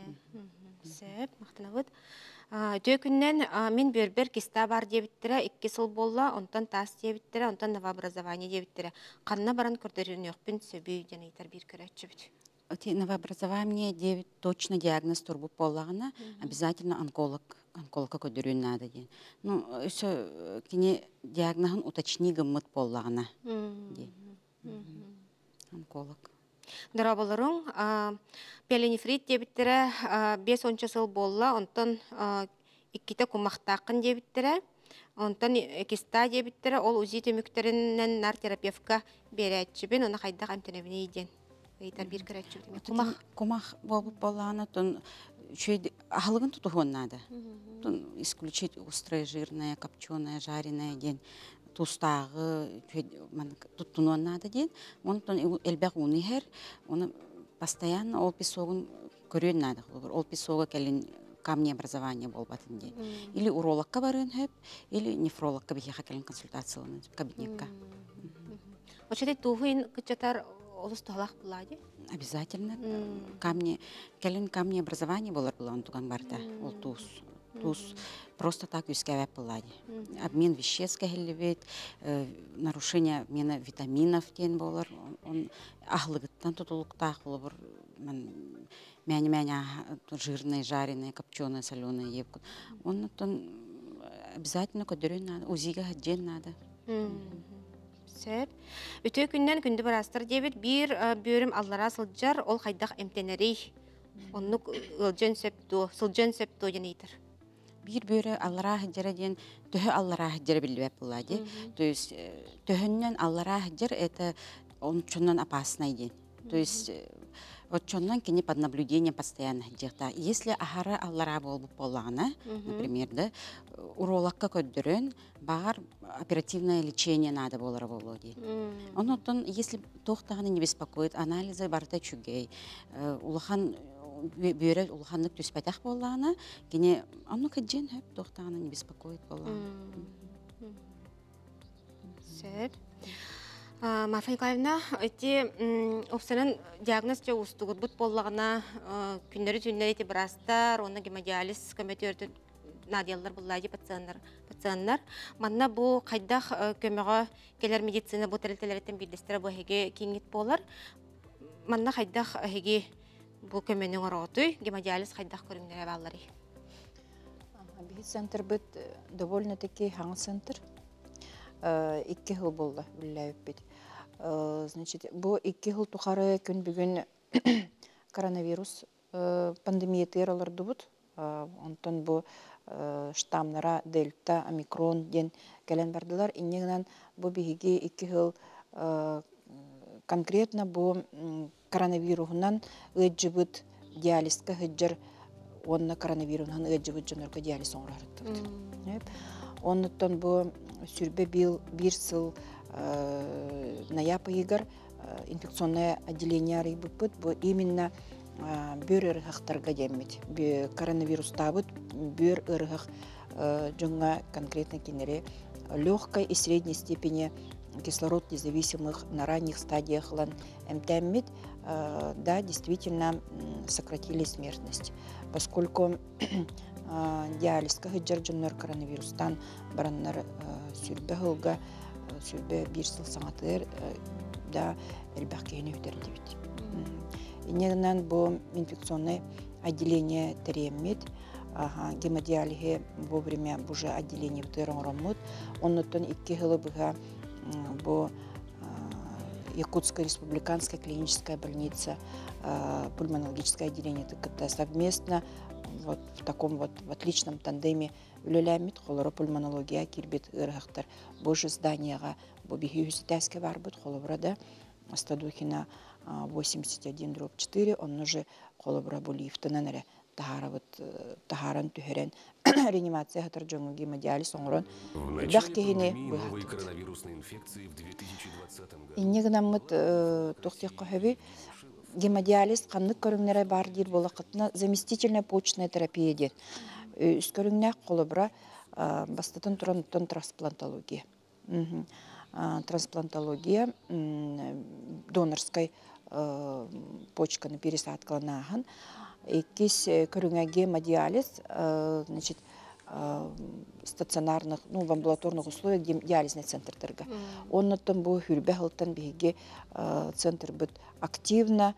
Сөп, мақтына бұд. Төкіннен мен бөрбер кеста бар дебіттірі, икке сыл болла, онтан тас дебіттірі, онтан новообразование дебіттірі. Қанна баран көрдерін өкпін сөбейден айтар бір көрәтші бүд. Новообразование девять точно диагноз турбу боллағына обязательно онколог. Онкологка көдерін надо ден. Ну, өсі кене диагнозын уточни гыммыт боллағына ден. Онколог. Дұрабылырың, пеленефрит дебіттірі бес онча сыл болла, онтан иккіті құмақтақын дебіттірі, онтан кеста дебіттірі, ол ұзи төміктерінен нар терапевка берәтшібін, оны қайдақ әмтенебіне еден. Ейтар бір көрәтшібін. Құмақ болып боллағына, ахалығын тұтуғын нады. Исключить острое, жирное, копченое, жареное ден. Тустағы тұттынуын нады ден. Оны әлбәқ уны хәр, оны постоянно ол песогын көрен нады. Ол песога кәлін камни образования болбатын ден. Или урологқа барын хөп, или нефрологқа бейхеға кәлін консультацияланы кабинетка. Очетай туғын күтчатар олыс тұғалақ бұлады? Обязательно. Камни, кәлін камни образования болар бұлан туған барда. Ол туыс. Туыс просто так үскәвәп бұлады. Обмен веществ кәхілібет, нарушение обмена витаминов ден болар. Ахлығыттан тұтылықтақ болар. Мәне-мәне жирный, жареный, копченый, соленый еп. Оны обязательно көдерін надо, узиға хаджен надо. Сөп. Өте күннен күнді барастыр дебет, бір бөрім аллара сылджар, ол қайдақ әмтенерей. Оны сылджен сөпту ден ейтір. Bir böyle Allah'a hicr eden, tühü Allah'a hicr bilip buladı. То есть tühünden Allah'a hicr это он чоннан опасный. То есть вот чоннан кини под наблюдением постоянно hicrта. Если ахара Allah'a болып болана, например, да, урологка көддөрөн бар оперативное лечение надо болар болоди. Он оттон если тохтаганы не беспокоит, анализы барта чугей. Улахан бүйрі улханлык түспәтәк боллағына, кене анны кәджен хөп тоқтағына не беспокоит боллағына. Сөп. Марфа Николаевна, өте опсанын диагноз жа ұстығыт бұт боллағына күндері түннері те бірастар, оны гемодиализ көметі өрті надиялар боллайды пациенттар инфекционнар. Манна бу кайдах көмөгө келер медицина бу тәрелтелерден билдестер бу хеге кеңит болар. Манна кайдах хеге бу көмөнүң ороты гемодиализ кайдах көрүңнөр баллары. Бихи центр бит довольно-таки хаң центр. Икки хыл болду билебит бит. Значит, бу икки хыл тухары күн бүгүн коронавирус пандемия тераларды бут. Онтон бу штамнара дельта, омикрон ден келен бардылар. Иннегенен бу бихиги икки хыл конкретно бу коронавирусунан ыджыбыт диализка хыджыр онна коронавирусунан ыджыбыт жонорго диализ оңрарыттыбыт. Оннуттан бу сүрбе бил бир сыл ноябрь егер инфекционное отделение рыбыпыт, бу именно бөр ырыхтарга демит. Коронавирус табыт бөр ырых жонга конкретно кинере легкой и средней степени кислород независимых на ранних стадиях лан эмтэммит, да, действительно сократили смертность, поскольку диализ кахыджар жоннор коронавирустан бараннар сүрбе хылга сүрбе бир сыл саңатыр да элбаккени үтердибит. Инегенен бу инфекционное отделение теремит, гемодиализе вовремя буже отделение втероромут, оннотон икки хылы быга бу Якутская республиканская клиническая больница, пульмонологическое отделение ТКТ совместно вот в таком вот в отличном тандеме үлеләмит холора пульмонология кирбит ырахтар боже зданияга бу бихюситәскә барбыт холобрада Стадухина восемьдесят один дробь четыре, он уже холобра бу лифтынан эре тахара вот тахаран түһәрен реанимация хатар жоңу гемодиализ оңрон дахкеһине новой коронавирусной инфекции в две тысячи двадцатом году. Иннегенаммыт тохтыкка хэби гемодиализ канны көрүңнәре бар дир болакытна заместительная почечная терапия дет. Үскөрүңнәк холобра бастатын туран трансплантология. Трансплантология донорской почканы пересадкаланахан. Икис көрүңә гемодиализ, значит, стационарных, ну, в амбулаторных условиях диализный центр торга. Он на том был хюрбехалтан биге центр будет активно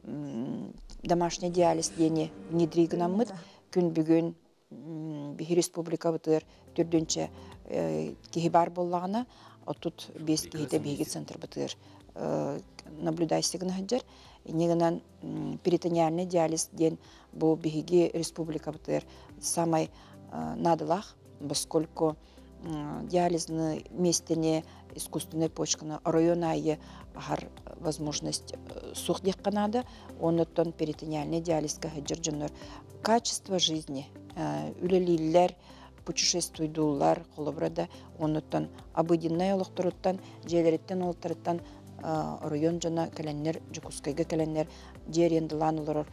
домашний диализ дене внедригнамыт күн бүгүн биги республика бутыр түрдүнче кихибар боллагына отут бес кихите биги центр бутыр наблюдайсыгын хаджар негенен перитониальный диализ ден бу биги республика бутыр самой надылах, поскольку диализные местные искусственные почканы районные har возможность сухдих Канада, он оттон перитониальный диализ кахаджирджанор качество жизни, үлелиллер, путешествуйдулар, холобрада, он оттон обыденный олохтуруттан, жерлереттен олтарыттан район жана каленнер, жукускайга каленнер, жерендилан олорор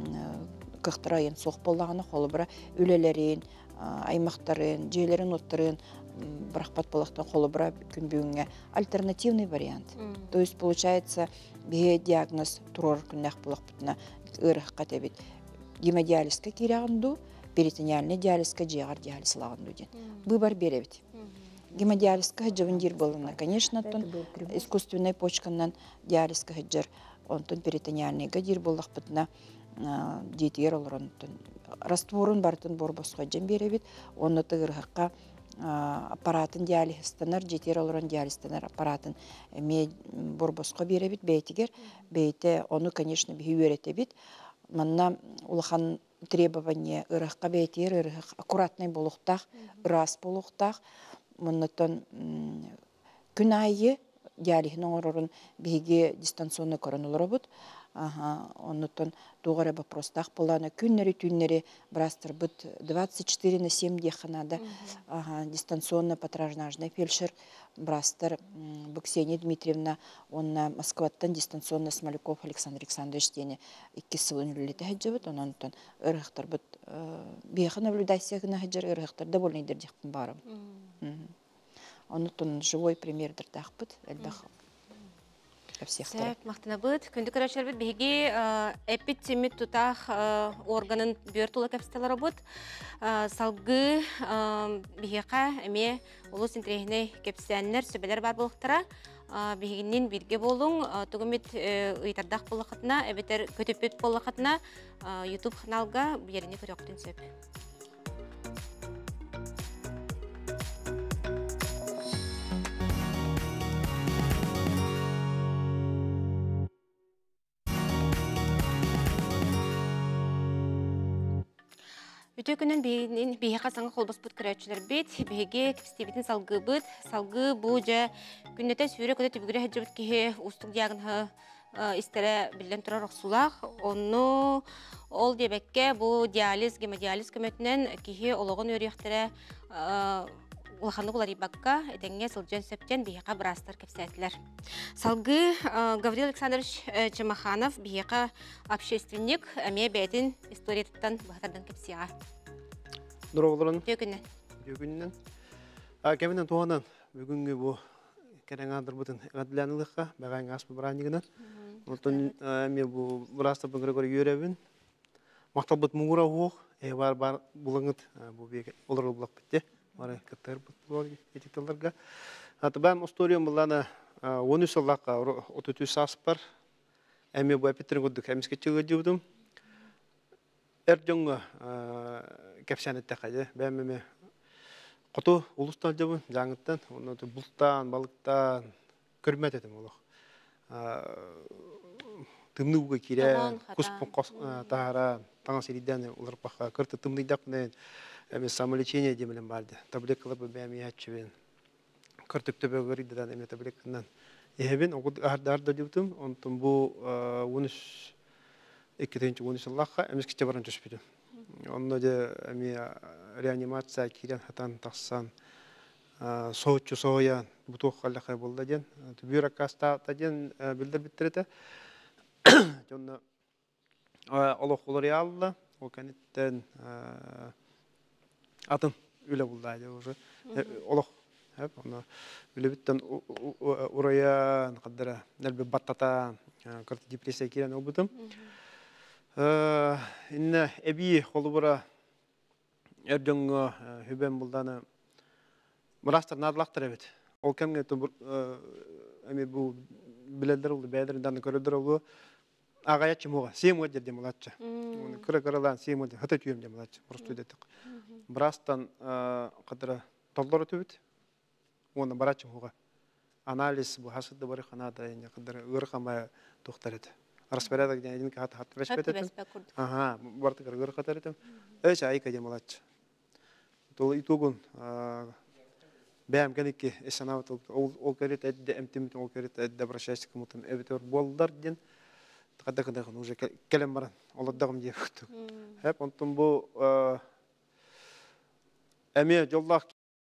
кыхтырайын соқ болағаны холобра үлелерин, аймақтарын, жерлерин оттарын брахпат болақтан холобра күн бүгінге альтернативный вариант. Mm. То есть получается бе диагноз турор күннәк болақ бұтына ұрық қатебет. Гемодиализка керағынду, перитониальный диализка жеғар диализ лағынду ден. Выбор беребет. Гемодиализка жавындир болына, конечно, тон искусственной почканнан диализка жар, он тон перитониальный гадир болақ бұтына дейтер олырын. Растворын бартын борбосқа жем беребет, оны тұғырғаққа аппаратын диализстанар, жетер олырын диализстанар аппаратын ме борбосқа беребет, бейтігер, бейті оны, конечно, бейі өретебет. Манна улахан требование ырыққа бейтер, ырық аккуратный болуқтақ, ырас болуқтақ, мұннытын күн айы диализінің орырын бейге дистанционный коронулары бұд. Оннутон тугара вопростах полана күннери түннери брастер бут двадцать четыре на семь деханада дистанционно патронажный фельдшер брастер Ксения Дмитриевна, он на Москваттан дистанционно Смоляков Александр Александрович тене икки сылын үлелете хаджабыт, оннан тон ырыхтар бут беха наблюдайсягына хаджар ырыхтар довольно идердихпен барым. Оннутон живой пример дырдах бут, элбах. кепсехтер. Сәп, мақтана бұд. Күнді көрәшер бұд. Беге әппет семет тұтақ органын бөр тұлы кәпстелері бұд. Салғы бігеқа әме ұлыс интрегіне кәпстәнлер сөбелер бар болықтыра. Бігінен бірге болуң. Тұғымет ұйтардақ болықытына, әбетер көтөпет болықытына YouTube каналға беріне көрі оқтын сөп. Өте күнін бейге қасаңғы қолбас бұд күрәтшілер бет, бейге кіпстебетін салғы бұд. Салғы бұ жа күннеті сүйре көді түбігірі әджі бұд кейі ұстық диағын істері білден тұрар ұқсулақ. Оны ол дебекке бұ диализ, гемодиализ көметінен кейі олығын өріқтері ұлақанды бұлар ибаққа әтенге сылжан сөптен бейге бірастар кепсәтілер. Салғы Гаврил Александрович Чемаханов бейге общественник әме бәйтін историятыттан бұғатардан кепсеға. Нұрғылырын? Дөкіннен. Дөкіннен. Кәмінен туғанан бүгінгі бұл кәрен андыр бұтын ғадыланылыққа бәғайын аспы бұранығынан. Олтын әме бұл бұрастыр бұн көрі үйеребін. Мақтал бұт мұғыра оқ, әйбар бар бұлыңыт бұл бейге олар олық бітті. Мары кәттер бұт етіктілерге. Аты бән историям бұланы он үш сыллаққа отыз үш сас бар. Әме бұл әпеттерін көдік әмеске чығы деудім. Әр жоңға кәпсәнетті қайды. Бәмеме құты ұлыстан жабын жаңыттан. Оны бұлттан, балықтан көрмет едім олық. Тымны ұға кере, құспын тағара, таңа сериден олар баққа кірті тымныйдақын әме самолечение демелем барды. Таблеткалар бұл бәме әтшібен. Кіртік төбе көрейдідан әме таблеткынан. Ехебен арды деутым, онтын бұл он үш он үш лаққа әмес кете баран төспеді. Онны де әме реанимация керен хатан тақсан соғытшы соғыян бұтуқ қалақай болды ден. Бюрокаста ден білдір біттіреті. Жонны олық олар ялылы, ол кәнеттен атын үлі болды уже. Олық Үлі біттен ұраян, қаддыра, нәлбі баттата, көрті депрессия керен ол бұтым. Инна әбей қолы бұра әрдіңі хүбен бұлданы мұрастар надылақтыр әбет. Ол кәмге әме бұл білелдер олды, бәдіріндені көрілдір олы ағаятчы мұға, сейм өдер дем ұлатчы. Күрі-күрілан сейм өдер, ғыты түйем дем ұлатчы, бұрысты өдеттік. Бұрастан қаддыра толдары төбет. Оны барачым хуга. Анализ бу хасыды бары ханада эне кыдыр ыр камай токтар эти. Распорядок ден один кат хат беш бетет. Ага, барты кыр катар этем. Эч айка дем алач. Тол итогун бәм кенеке эсанавт ол керет эдде эмтимит ол керет эдде обращайся к кому-то эвитор болдар ден. Када када уже келем баран. Оладдагым деп күтү. Хеп онтун бу эме жолдак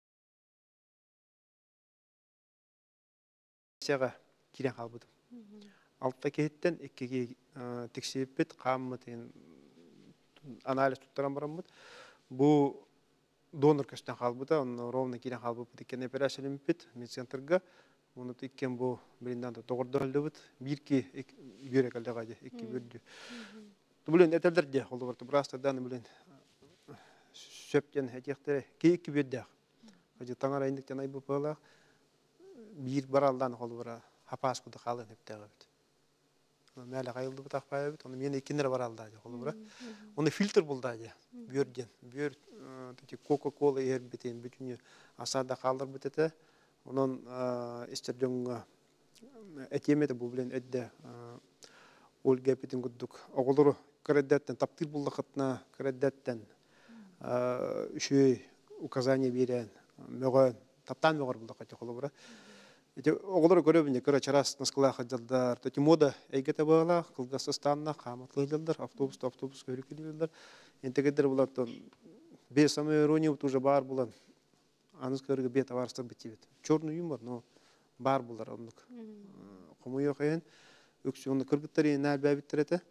сеға кирен қалбыдым. Алтта кейттен еккеге тексеппет, қаммы анализ тұттаран барамбыд. Бұл донор көстен қалбыда, оны ровно кирен қалбыд екен операциялым бет, медцентрға. Оны еккен бұл білінден тоғырды өлді бұд. Бірке бүйрек әлді қайды, екі бүйрді. Бұлен әтелдерде қолы барды. Бірастардан бұлен сөптен әтектері кей екі бүйрді. Таңар айындықтен айбы бағылақ. Bir baraldan qol bura hapas kudu qalın heptəğə bit. Mələ qayıldı bu taqpaya bit. Onu men ikinlər baraldadı qol bura. Onu filtr buldadı. Börden. Bör Coca-Cola yer bitin bütün asada qaldır bitete. Onun istirdən etiyemeti bu bilen eddə ol gəpitin gudduk. Oğuluru kreddetten taptır buldaqatna kreddettenüşü uказание берен. Мөгөн таптан мөгөр булдақат qol bura. Оғылыр көребінде көрі чарас насқыла қаджалдар. Төті мода әйгеті бағала, қылғасыстанына қаматлы жылдар, автобус, автобус көрі келділдер. Ентегедер бұлар, бес самый ирония уже бар бұлан. Аныз көрігі бет аварыстар бітті бет. Черный юмор, но бар бұлар. Қомы еқ әйін, өксі оны кіргіттер ең әл бәбіттер әті.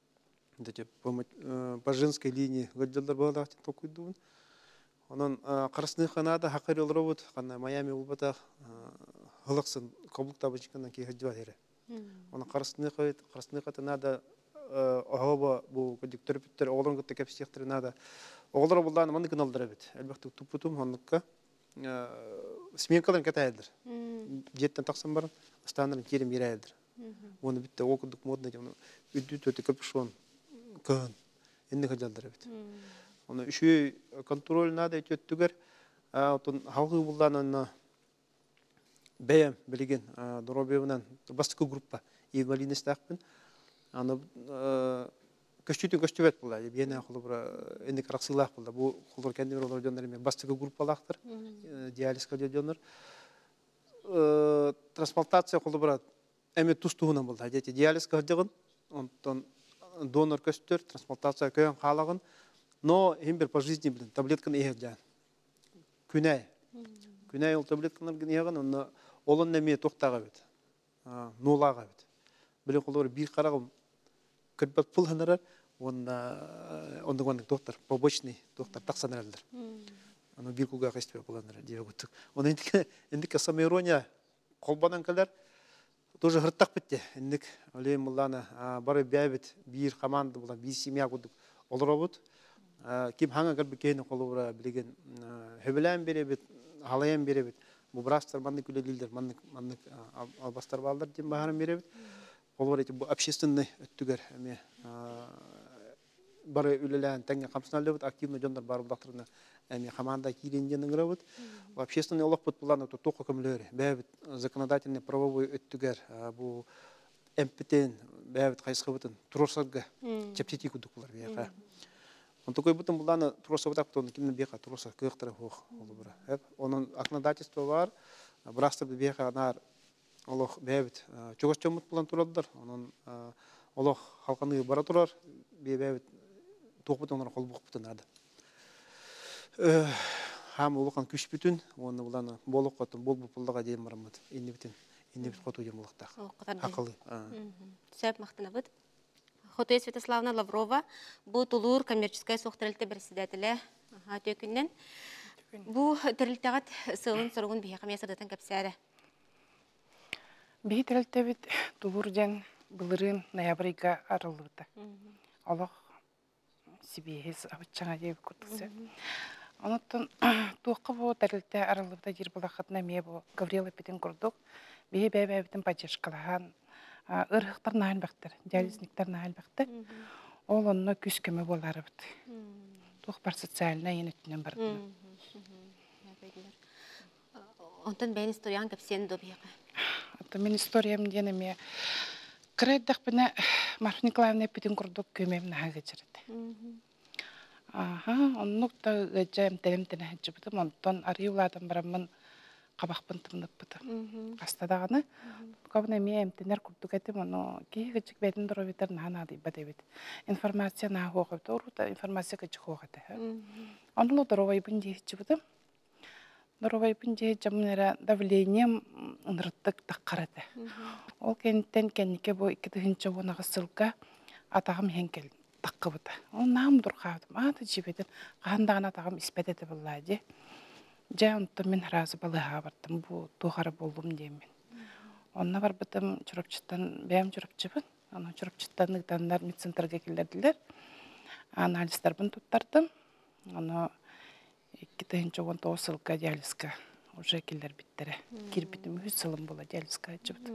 По женской линии ғаджалдар бағала ақтен тоқойды. Onun qarasını qanada haqari olrobot, qana Miami olbata Hılıqsın, Kabul tabançıkandan ki hacı var. Оны қарыстыны қойды, қарыстыны қойды, нада оғаба бұл көдіктер бүттер, оғылын күтті кәпістектері нада. Оғылар бұлдан маңды күн алдыра бет. Әлбәқті тұп-тұтым, оныққа сменкаларын кәті әлдір. Жеттен тақсан барын, ұстанырын керім ер әлдір. Оны бітті оқыдық модына, үдді төті көпішон күн, енді қажалдыра бет. Оны үші контроль нада өттігер, халқы бұлдан оны бәйім білеген дұробевінен бастықы группа евалинесті ақпын. Аны көштүтүн көштүбет булда. Бияне акылы бура энди караксылак булда. Бу кулдар кендемир олар жондар эме бастыгы группалактыр. Диализка жондар. Э трансплантация кулды бура эме тустугунан булда. Дети диализка жыгын, онтон донор көстөр, трансплантация көйөн каалагын, но эм бир по жизни билен таблетканы эгер. Күнәй. Күнәй ол таблетканы эгер, оны олон эме токтага бет. А, нулага бет. Билен кулдар бир карагым кырбат пул ханарар, он онда гонник доктор, побочный доктор таксанарлар. Аны бир кулга кыстып булгандар дип өттүк. Оны индик индик самоирония колбанан келер тоже хырттак битти. Индик Олейм Мулланы бары бәбит бир команда булган, бир семья кудук олробут. Ким ханга калбы кейне колубра билген хөбелән беребит, халаян беребит. Бу брастар манны күлелилдер, манны манны албастар балдар дип баһарын беребит. Олар эти общественный өттүгер эме бары үлелән тәңге камсыналыбыт активно жондар бар булдактырына эме команда киренден ыңырабыт. Общественный олак бут буланы то тоқы көмлөрү. Бәбит законодательный правовой өттүгер бу эмпетен бәбит кайсыбытын туросарга чептети кудуклар бияка. Он такой бутын буланы туросар таптон кинен бияка туросар кыктыры хох олубра. Хеп онун законодательство бар. Брастырды бияка нар Олох бәбит чогос чомут булан турадыр. Онун олох халканы бара турар, бәбит токбут онор колбук бутун ады. Э хам улукан күч бүтүн, оны буланы болук котун бол булдага дейм бармат. Инде бүтүн, инде бит коту жемулукта. Акылы. Сөп мактанабыт. Хотоя Святославна Лаврова, бу тулур коммерческая сохтралте председателе төкүннен. Бу терилтегат сылын соргун бия камясырдатан кепсәре. Бейт әлтәбет тулурден былырын ноябрьга арылыды. Олық сибейіз абытчаңа дейіп күрдіксі. Оныттын туқы бұл тәрілті арылыды жер бұлақытына ме бұл Гаврила бетін күрдік. Бей бәй-бәйбетін пачешкалаған ұрықтар нағын бәқтір, диализниктар нағын бәқтір. Ол онына күз көмі болары бұд. Туқ бар социалына ен өттінен барды. Онтан бәйін историян кәпсен добияға. Мен историям денеме крайдах бина Марфа Николаевна питин курдук көмем нага жирде. Аха, оннук та гажам телем тене жибдим, онтон ариуладан барамын кабакпын тымдып быты. Астадаганы кабына мем тенер курдук этим, оно ки гыжык бетин дровитер нана ди бадебит. Информация на хогып, торута информация гыжык хогаты. Онло дровай бинди жибдим. Дровай бинди жамнера давлением ынрыттык таккараты. Ол кенттен кеннике бу икки тыгынча вонага сылка атагым хенкел таккыбыта. Ол нам дурхадым. Аты жибеден кандаган атагым испедети буллади. Жа онто мен разы балыга бардым. Бу тугары болдум дейм мен. Онна барбытым чурапчыттан бәм чурапчыбын. Аны чурапчыттан ыгдандар медцентрге келдилер. Анализдер бун туттардым. Аны икки тыгынча он тогуз сылка диализка уже келдер биттері. Кирбитім үз сылым бола диализка жібді.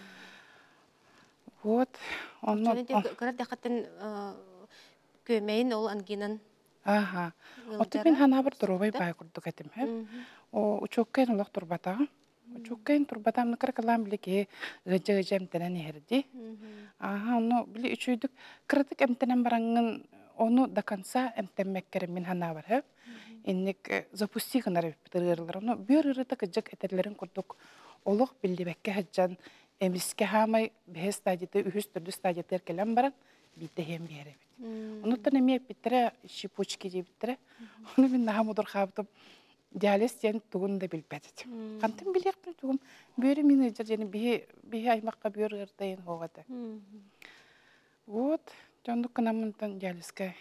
Вот. Және де көрі дәқаттың көмейін ол ангинан. Аха. Оты мен хана бір дұровай бай күрдік әтім. Учоккайын олақ тұрбатағым. Учоккайын тұрбатағым нұқыр кылам білеке ғыжы-ғыжы әмтенен ерді. Аха, оны білі үшүйдік кірдік әмтенен бараңын onu до конца эмтеммеккерим мен хана бар. Инник запусти гынар битерлер. Оны бир ырыта кыжык этерлерин курдук. Олук билдибекке хаджан эмиске хамай бес стадияда үһүс түрдү стадиятер келем баран бите хем бере. Оны тенеме битре шипучки дип битре. Оны мен нахамудур хабтып диализ сен тугунда билбедит. Кантын билек бил тугум бери мени жер би би аймакка бир ыртайын хогата. Вот Жондук канамынтан диализге.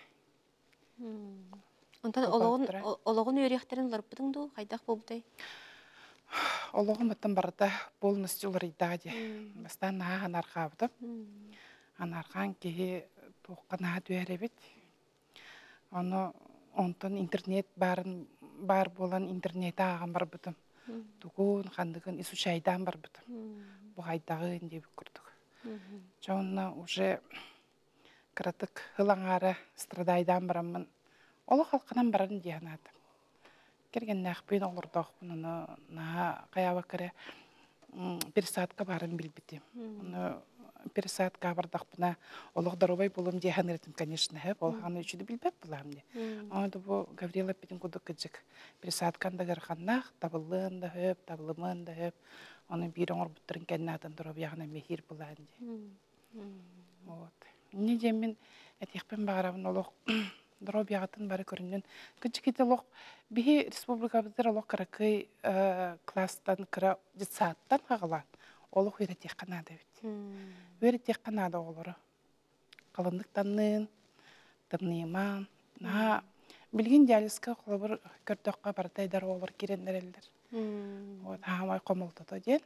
Онтан ологун ологун үйрөктерин ларбытыңды кайдак болбутай? Олоғым аттан барыда полностью оларыйда де. Бастан наға анарқабыды. Анарқан кеге тоққа дүйәребет. Оны онтон интернет барын бар болан интернет ағын бар бұдым. Тугун қандығын изучайдан бар бұдым. Бұғайдағы деп күрдік. Жауынна уже кіратық ғылаңары страдайдан барамын. Олы қалқынан барын дейанадым. Керген нәқпен олырдақ бұны наға қаява кірі пересадқа барын білбітім. Пересадқа бардақ бұна олық дарубай болым дейхан ретім, конечно, ол ғаны үшіді білбәп бұлам де. Оны бұл Гаврила петін күдік күджік. Пересадқан да ғырқаннақ, табылын да хөп, табылымын да хөп. Оны бір оңыр бұттырын кәннатын тұрып яғына мехир бұлан де. Не демен әтеқпен бағарабын олық дұроб яғатын бары көрінен. Күнчі кеті олық бігі республика бұдыр олық қырақы кластан қыра жетсаттан қағылан. Олық өйрі тек қанады бет. Өйрі тек қанады олары. Қалындықтанын, тымныман. Білген диализка қолы бір көрдіққа бартайдар олар керендер әлдер. Ағамай қомылдады ден.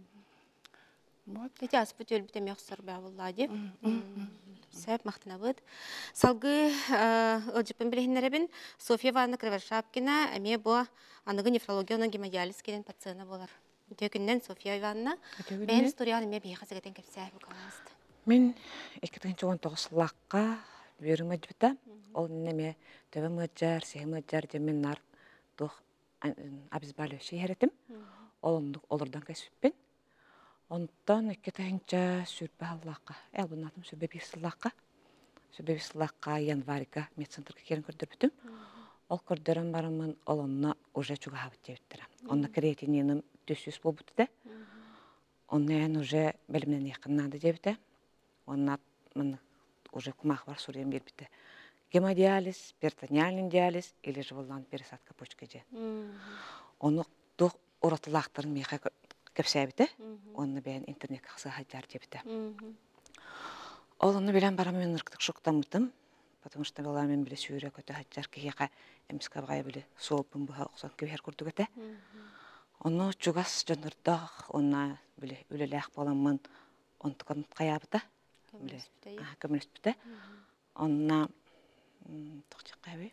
Эти аспыт өлбіте меқсар бәвыллади. Сәп мақтына бұд. Салғы ұлжыпын білігінлеребін София Ивановна Кривошапкина әме бұ анығы нефрология оның гемодиализ келен пациена болар. Өтекінден София Ивановна бәйін историяны ме бейі қазығатын кәпсәй бұл қаласты. Мен екі мың он тоғыз лаққа берім өджбіті. Ол неме төбі мүджар, сейі мүджар демен нар тұқ абизбалі шей әретім. Олырдан кәсіппен. Онтан екі тәңчә сүрбе аллаққа, әлбін атым сүрбе бейсіллаққа. Сүрбе бейсіллаққа январика медцентрға керін көрдір бүтім. Ол көрдірін барымын, ол онына уже чуға хабыт деуттірі. Онына креатининім төсіз бол бұтыды. Онына ән уже бәлімнен еқіннады дебіті. Онына уже күмақ бар сұрайын бер біті. Гемодиализ, перитониальный диализ, или же болған пересадка почка же. Оны тұқ ұратылақтырын меқа көпсәбіті, оны бәйін интернет қақсы хаджар дебіті. Ол оны білен барамын ұрықтық шоқтамытым, потому что бала мен біле сүйірі көті хаджар кейеқа әмісқа бағай біле солпын бұға ұқсан көйер көрді көті. Оны чугас жонырдақ, оны біле өлеләқ боламын, онтықын қаябыта, көміліс біті. Онына тұқчық қайбы.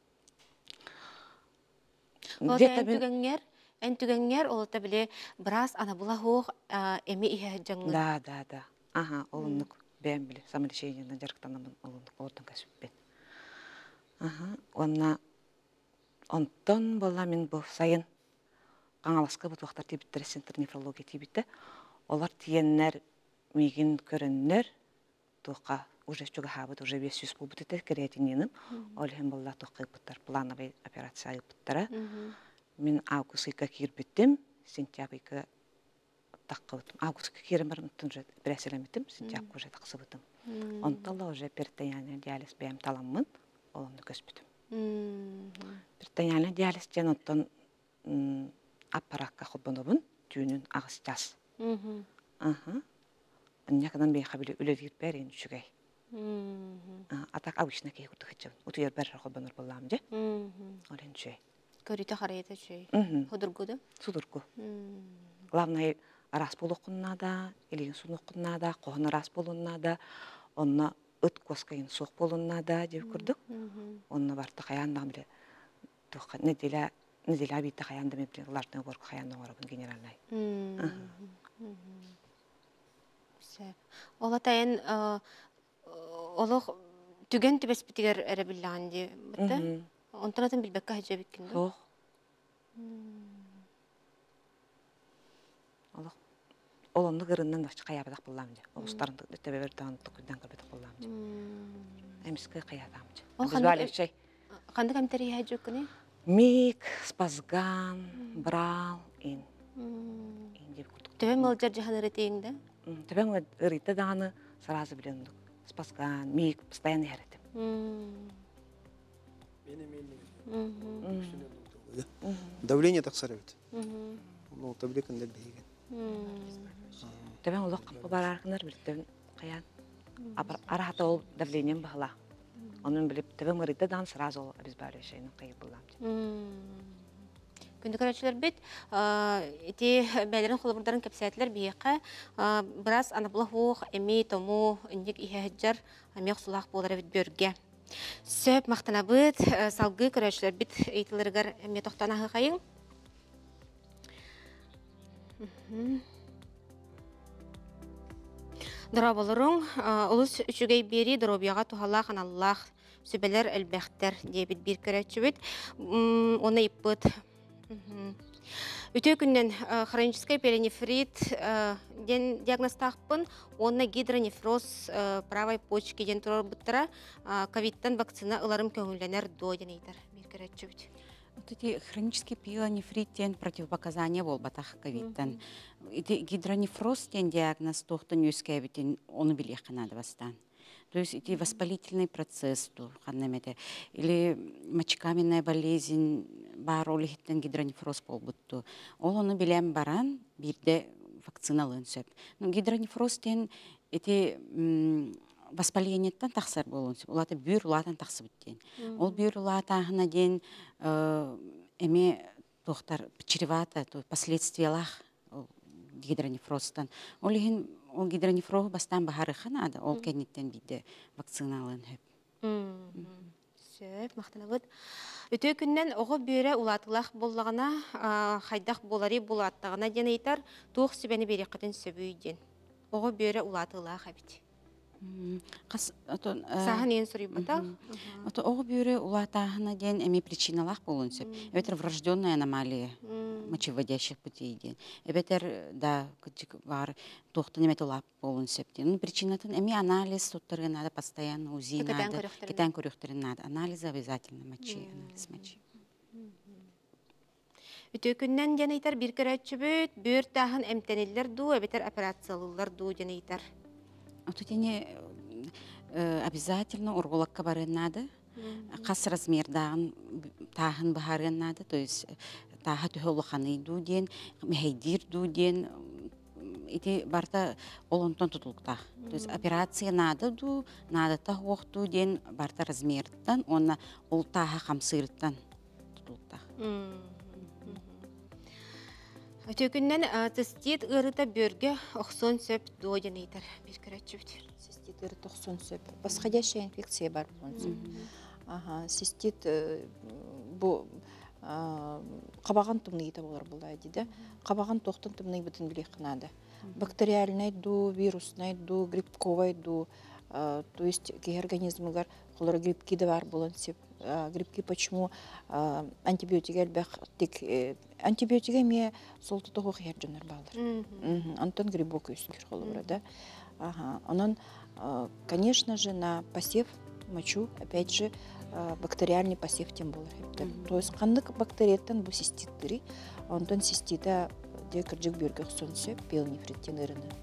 Ол ән түгәңер, ән түгәңер, ол та біле біраз ана бұла хоқ әме ihe жаңғы. Да, да, да. Аха, олынық бәйін біле, самолешейінен жарықтанамын олынық ордың кәсіппен. Аха, онына онтон бола мен бұл сайын қаңаласқа бұт уақытар тейбіттері центр нефрология тейбітті. Олар тиеннер, меген көріннер, тұққа уже чуга хабыт, уже бес жүз бұл бұтыты креатининім. Ол хем болла тұққа бұттар, плановый операция бұттара. Мен августқа кирбіттім, сентябрьға таққа бұттым. Августқа кирім барым тұнжы бірәселеметтім, сентябрьға уже тақсы бұттым. Онталла уже перитониальный диализ бәйім таламын, олымды көспітім. Перитониальный диализ жен оттан аппаратқа құлбыныбын, түйінін ағыс жас. Някадан бей қабілі өлелер бәрін үшігей. Атақ ауышына кей күрді қытшығын. Утыер бәрі құлбыныр болам же. Олен үшей. Көріті қарайты үшей. Судыргуды? Судыргу. Главное, арас болу құннада, елеген сұны құннада, қоғын арас болуыннада, онына ұт көскайын соқ болуыннада деп күрдік. Онына барды қаяндан біле, неделі абейті қаянда мен біле, лардың көргі қаяндан орабын генералнай. Ола тайын олық түген түбес бітігер әрі біллаған де бұтты? Онтанатын білбәкке әжі біткінді? Соқ. Олонды ғырыннан бақшы қаябадақ болам де. Оғыстарын төбе бердіған түкілден көрбедік болам де. Әміскі қаядам де. Қанды кәмтері әжі өкіні? Мик, спазган, брал, ин. Төбе мұлжар жағаны ретейіңді? Төбе мұлжар дағаны саразы білендік. Спазган, мик, постоянный әретім. Давление так сарабит. Ну, таблетка не бейген. Төбе олық қапы бар арқынар біліктен қаян. Арахата ол давлением бағыла. Onun bilip tebe mırıda dan sıraz ol biz böyle şeyin kayıp bulamdı. Күнді көрәтшілер бет, эти бәлерін қолыбырдарын кәпсәтілер бейеқі, біраз анабылы хоқ, әмей, тому, үндік ихәджар, амеқ сұлақ болары бет бөрге. Сөп мақтана бет, салғы көрәтшілер бет ейтілергер әме тоқтанағы қайың. Дұрабылырың, ұлыс үшігей бері дұрабияға тухалақ аналлақ сөбелер әлбәқтер дебет бір көрәтші бет. Оны иппыт. Үтө күннен хронический перенефрит диагноз тақпын, оны гидронефроз правой почки ден тұрар бұттыра ковидтан вакцина ыларым көңілденер до денейтер бір көрәтші бет. Вот эти хронический пилонефрит тен противопоказания бол батах ковидтан. Эти гидронефроз тен диагноз тохтан юскебитин оны билех канада бастан. То есть эти воспалительный процесс ту ханнемете или мочекаменная болезнь бар олихтен гидронефроз болбутту. Ол оны билем баран бирде вакциналын сөп. Но гидронефроз тен эти воспалениеттен тақсар болуынсы. Олаты бүйір улатан тақсы бүттен. Ол бүйір улатағына ден әме тоқтар чревата, последствиялах гидронефрозтан. Ол еген ол гидронефроз бастан бағары қанады, ол кәнеттен бейді вакциналын хөп. Сөп, мақтана бұд. Өте күннен оғы бүйірі улатылақ болағына, қайдақ болары болаттағына ден ейтар, тоқ сөбені бере қытын сөбүйден. Оғы бүйірі улатылақ әбіт. Сахан ең сұрый бұтақ? Оғы бүйірі улатағына ден әме причиналақ болуын сөп. Әбетер врожденная аномалия мочеводящих путей ден. Әбетер да бар тоқтын әмет улап болуын сөп ден. Причинатын әме анализ соттырғы надо постоянно УЗИ надо. Кетен көріқтерін надо. Анализ обязательно мочи. Анализ мочи. Үтө күннен ден ейтар бір көрәтші бүт, бүйір тағын әмтенелер ду, әбетер операциялылар ду ден ейтар. Отутене обязательно урголокка барын надо, қас размердағын тағын бағарын надо, то есть тағы түхелуқаны дуден, мәйдир дуден, ити барта олонтон тұтылықтақ. То есть операция надо ду, надо тағуық дуден, барта размерден, оны ол тағы қамсырыттан тұтылықтақ. Өте күннен цистит ұрыта бөрге оқсон сөп дуаден ейтер бір көрәтші өтер. Цистит ұрыта оқсон сөп. Восходящая инфекция бар бұлын. Цистит бұл қабаған тұмны еті болар бұлай дейді. Қабаған тоқтын тұмны бітін білек қынады. Бактериальный ду, вирусный ду, грибковый ду. То есть кей организмығар қолары грибки да бар бұлын сеп. Грибки почему антибиотик әлбәқ тек антибиотик әме сол тұтығы қиярджанар балыр. Антон грибок өсінкер қолы бұрады. Онан, конечно же, на посев мочу, опять же, бактериальный посев тем болар. То есть қандық бактериеттен бұл циститтері, онтан цистита декірджік бөргі құсонсы пилонефриттен ұрыны.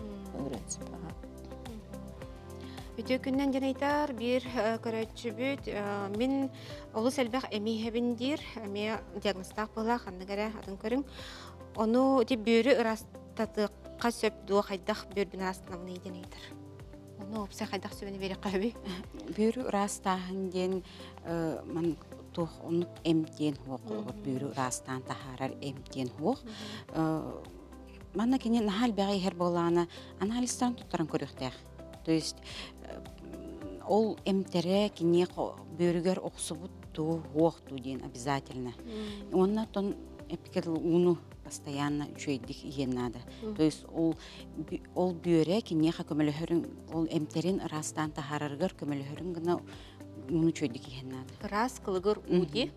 Өте күннен денейтар бір көрәтші бүт. Мен олы сәлбәқ әмей әбіндер, әмей диагностақ бұла, қандығары атын көрің. Оны өте бөрі ұрастатыққа сөп дуа қайдақ бөрбін ұрастынамын денейтар. Оны опса қайдақ сөбіні бері қабы? Бөрі ұрастағын ден, мен тоқ ұнық әмден хоқ, бөрі ұрастан тахарар әмден хоқ. Манна кенен нахал бәғай хер боланы анализтан тұттаран көріқтәқ. То есть ол эмтере кине бөрүгөр оксубут туу уокту ден обязательно. Онна тон эпикер уну постоянно чуйдик иен надо. То есть ол ол бөрө кине көмөлөрүн ол эмтерин растан тахараргар көмөлөрүн гына уну чуйдик иен надо. Рас кылыгыр уди.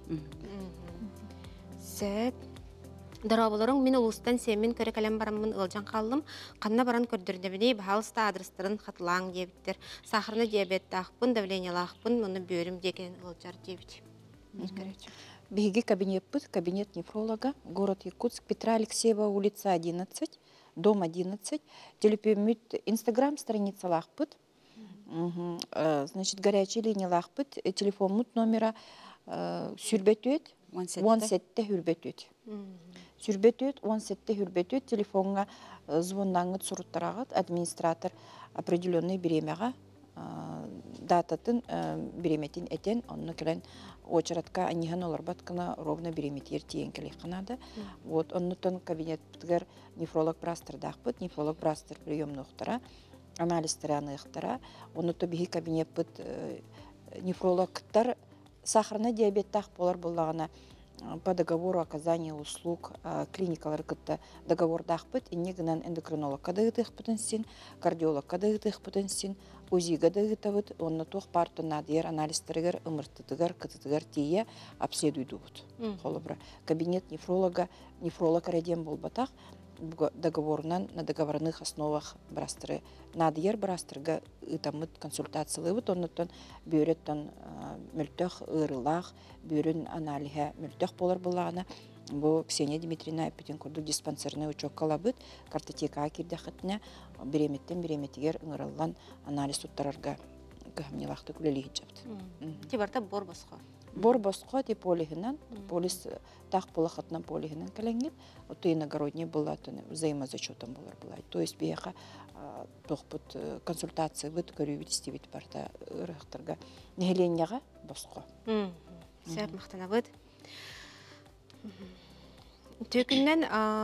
Сет Дарабыларың мен улустан семин көрі кәлем барамын ылжан қалым. Қанна баран көрдірдебіне бағалыста адрестарын қатылаң дебіттер. Сахарны диабетті ақпын, давлениялы ақпын, мұны бөрім деген ылжар дебіт. Беги кабинет пыт, кабинет нефролога, город Якутск, Петра Алексеева, улица одиннадцать, дом одиннадцать, телепемит, инстаграм, страница лахпыт, значит, горячая линия лахпыт, телефон мут номера сүрбетует, он сетте хүрбетует. Сүрбетует, он сетте хүрбетует, телефонға звондаңыт сұруттарағыт, администратор определенный беремеға дататын биреметин этен, онны келен очередка анихан оларбат кына ровно биреметер тиен келек канады. Вот оннутон кабинеттигер нефролог брастер дахпыт, нефролог брастер приемнуктара, анализтер аныктара, оннуто бихи кабинет бит нефрологтар сахарный диабет тах болар буллагына по договору оказания услуг клиникалар кытта договор дахпыт, инне гынан эндокринолог кадыгытых потенсин, кардиолог кадыгытых потенсин, УЗИ кадыгытабыт, онны тух парту надыр анализтерегер, ымыртытыгар, кытытыгар тие обследуйдубут. Холобра. Кабинет нефролога, нефролог редем болбатах, договорнан на договорных основах брастеры. Надыр брастерга ытамыт консультациялы, оннутон бюреттон мөлтөх ырылах, бюрен анализе мөлтөх болар буллагына. Бу Ксения Дмитриевна петен курду диспансерный учок калабыт, картотека кирдахытына биреметтен биреметигер ыңыраллан анализ туттарарга кахмнилахты күлелиги жапты. Тибарта бор боско. Бор боско ти полихинан, полис тах полахатнан полихинан каленгит, ото иногородний была то взаимозачетом болар булай. То есть бияха тохпут консультация бит көрүбүт бит барта ырыктарга нехеленняга боско. Сәп мактанабыт. Төкүннен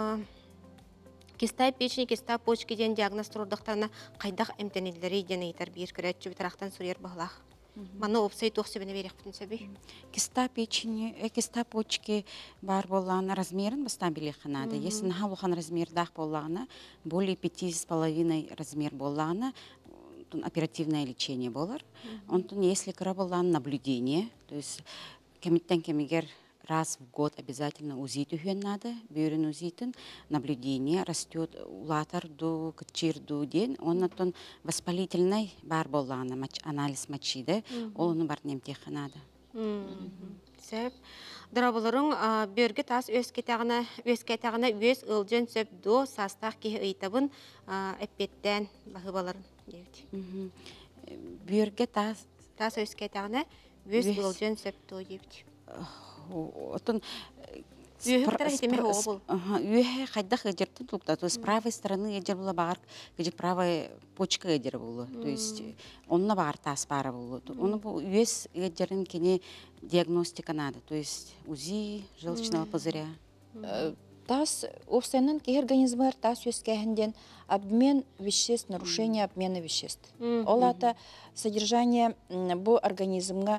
киста печени, киста почки ден диагноз турдактарына кайдак эмтенелери дене итер бир көрөчү тарахтан сурьер баглах. Маны опсай тохсебене берек бүтүн сөбүй. Киста печени, киста почки бар болған размерин бастан билек канада. Если на булган размердах боллагына, более пяти с половиной размер боллагына, оперативное лечение болар. Онтон если кыра болган наблюдение, то есть кемиттен кемигер раз в год обязательно УЗИ түйен надо, бюрен УЗИтін, наблюдение растет улатар ду, кычир ду ден, оннан воспалительный бар болланы, анализ мочиды, олыны бар немтех надо. Сөп. Дырабылырың бөргі тас өз кетағына, өз кетағына өз ылжын сөп до састақ кей ыйтабын әппеттен бағы баларын дейбді. Бөргі тас... Тас өз кетағына өз ылжын сөп до дейбді. Отон үйе қайдақ әдерді тұлықта. То есть правой стороны әдер бұла бағар, кәже правой почка әдер бұлы. То есть онына бағар тас бары бұлы. Оны бұл үйес әдерін кене диагностика надо. То есть УЗИ желчного пузыря. Тас, овсенен ке организмер тас өскәһенден обмен веществ, нарушение обмена веществ. Олата содержание бұл организмға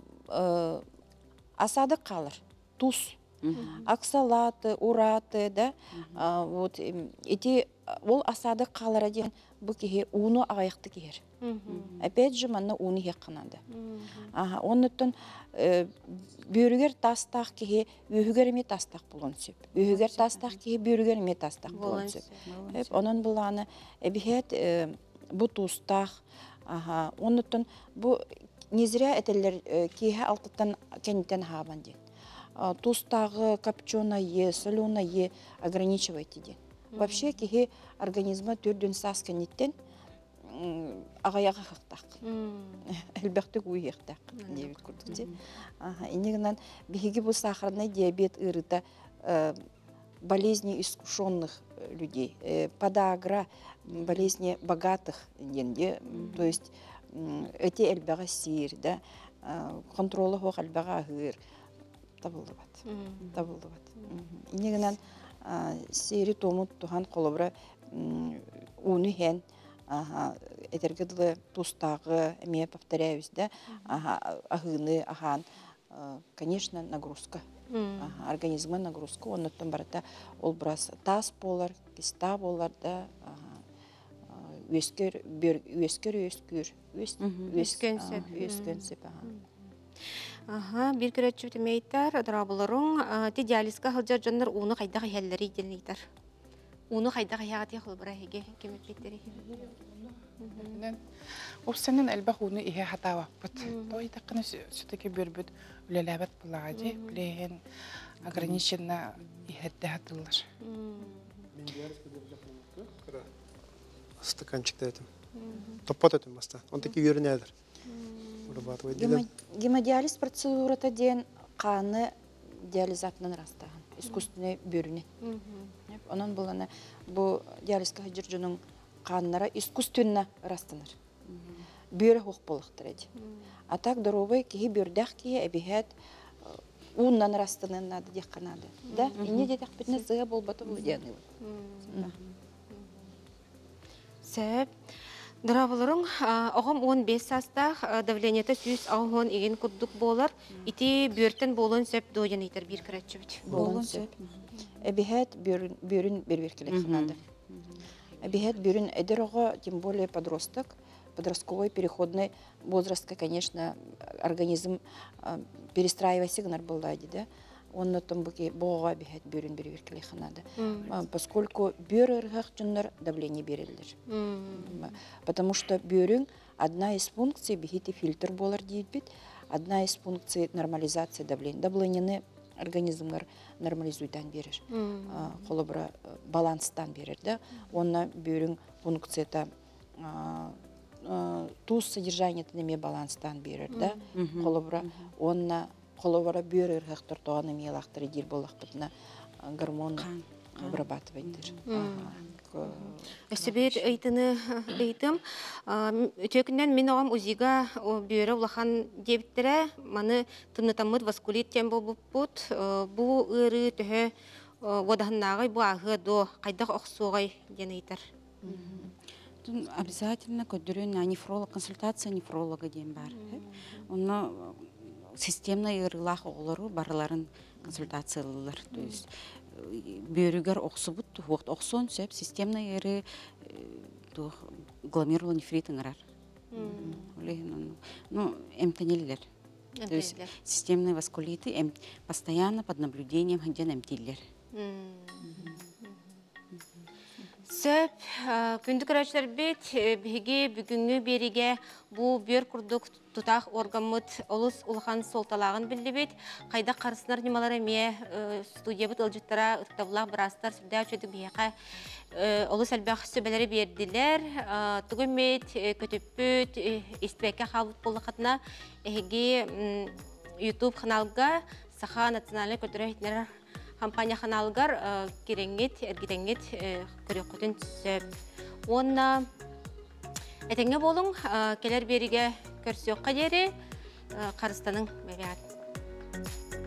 осадок қалыр, туз, аксалаты, ураты, да, вот, эти, ол осадок қалыр аден, бұл кеге уны ағаяқты кегер. Опять же, манна уны хек қанады. Оннықтан, бүйіргер тастақ кеге, үйігер ме тастақ болын сөп. Үйігер тастақ кеге, бүйіргер ме тастақ болын сөп. Онын бұланы, әбіхет, бұл тустақ, оннықтан, бұл не зря этелер киhe алтыттан кенеттен хабан ден. Тустағы, копченое, соленое ограничивайте ден. Вообще киhe организма төрден сас кенеттен ағаяға қақтақ. Әлбәқті көйектақ. Дебет көрдік де. Инегінен бігеге бұл сахарный диабет ырыта болезни искушенных людей. Подагра болезни богатых денде. То есть эти эльбага сир, да, контролы хоқ эльбага ғыр, табылдыбат, табылдыбат. Инегінен сири томут тухан қолыбыра уны хен, этергідлі тустағы, әме повторяюсь, да, ағыны, ахан, конечно, нагрузка. Организмы нагрузка, оннаттан барата ол біраз тас болар, киста болар, да, Өскер, өскер, өскер, өскен сөп. Өскен сөп. Бір көрәтші бітім ейтар, дұрабылырың, те диализға қалжар жандар оны қайдағы әллері еден ейтар. Оны қайдағы яғаты еқыл бұра еге, кемет беттері. Опсанын әлбақ оны ihe хата вақпыт. Той таққыны сөтеке бөрбіт үлеләбет бұлаға де, білейін ограниченно ихетті хатылар. Стаканчикта этим. Топот этим баста. Он такие вернядер. Гемодиализ процедурата ден қаны диализатынан растаған. Искусственный бөріне. Онан боланы бұл диализға жүржінің қаннара искусственно растаныр. бүйрі хуқ болықтыр еді. А так дорогой кихи бүйрдақ кихи әбихет уыннан растынын нады дек қанады. Да? Ине детек бітіне зығы бол баты бұл дені. Сәп. Дырабылырың, оғым он бес састақ давлениеті сүйіс ағын еген күрдік болар, ити бүйіртін болын сөп дойын етер бір кіретші біт. Болын сөп. Әбихет бүйрін берберкелек қанады. Әбихет бүйрін әдір оға, тем более подросток, подростковый переходный возрастка, конечно, организм перестраивайся гнар болды, да? Он на том боке боға бігет бүйрін берберкелек қанады. Поскольку бүйр ырғақ жүннер давление берілдір. Потому что бүйрін одна из функций бігеті фильтр болар дейд бит, одна из функций нормализация давления. Давлениені организмгар нормализуйдан берер. Қолыбыра баланстан берер, да? Онна бүйрін функцията туз содержание тінеме баланстан берер, да? Қолыбыра онна қолыбыра бүйр ырғақтыр тоғаны мейлақтыр едел болақ бітіна гормон обрабатывайдыр. Өсібет өйтіні өйтім. Өтекінден мен оғам ұзиға бүйірі ұлақан дебіттірі, маны тымнытамыд васкулит тем бұл бұт. Бұл ұры түхі одағыннағай бұл ағы до қайдақ оқсуғай ден өйтір. Обязательно көдірін нефролог, консультация нефролога ден бар. Оны системный ырылақ оғылары барыларын консультациялылар. То есть бүйрігер оқсы бұт, оқты оқсын сөп, системный ыры гломерулонефрит ыңырар. Ну, эмтенелілер. То есть системные васкулиты постоянно под наблюдением где эмтелер. Сөп, күндік өрәшілер бет, бігі бүгінгі беріге бұл бүйір күрдік тұтақ органмыт олыс ұлған солталағын білді бет. Қайда қарысынар немалары ме студия бұт ұлжыттара ұқтабылақ бірастар сүрді өчеді бейеқа олыс әлбәқ сөбелері берділер. Түгін мет, көтіп бүт, істібәкке қабыт болы қатына әйге YouTube каналға Саха национальный көтірі етінер компания каналгар кереңет, әргетеңет көрек сөп. Онна әтеңе болың, келер беріге көрсеуққа дері қарыстаның мәбәт.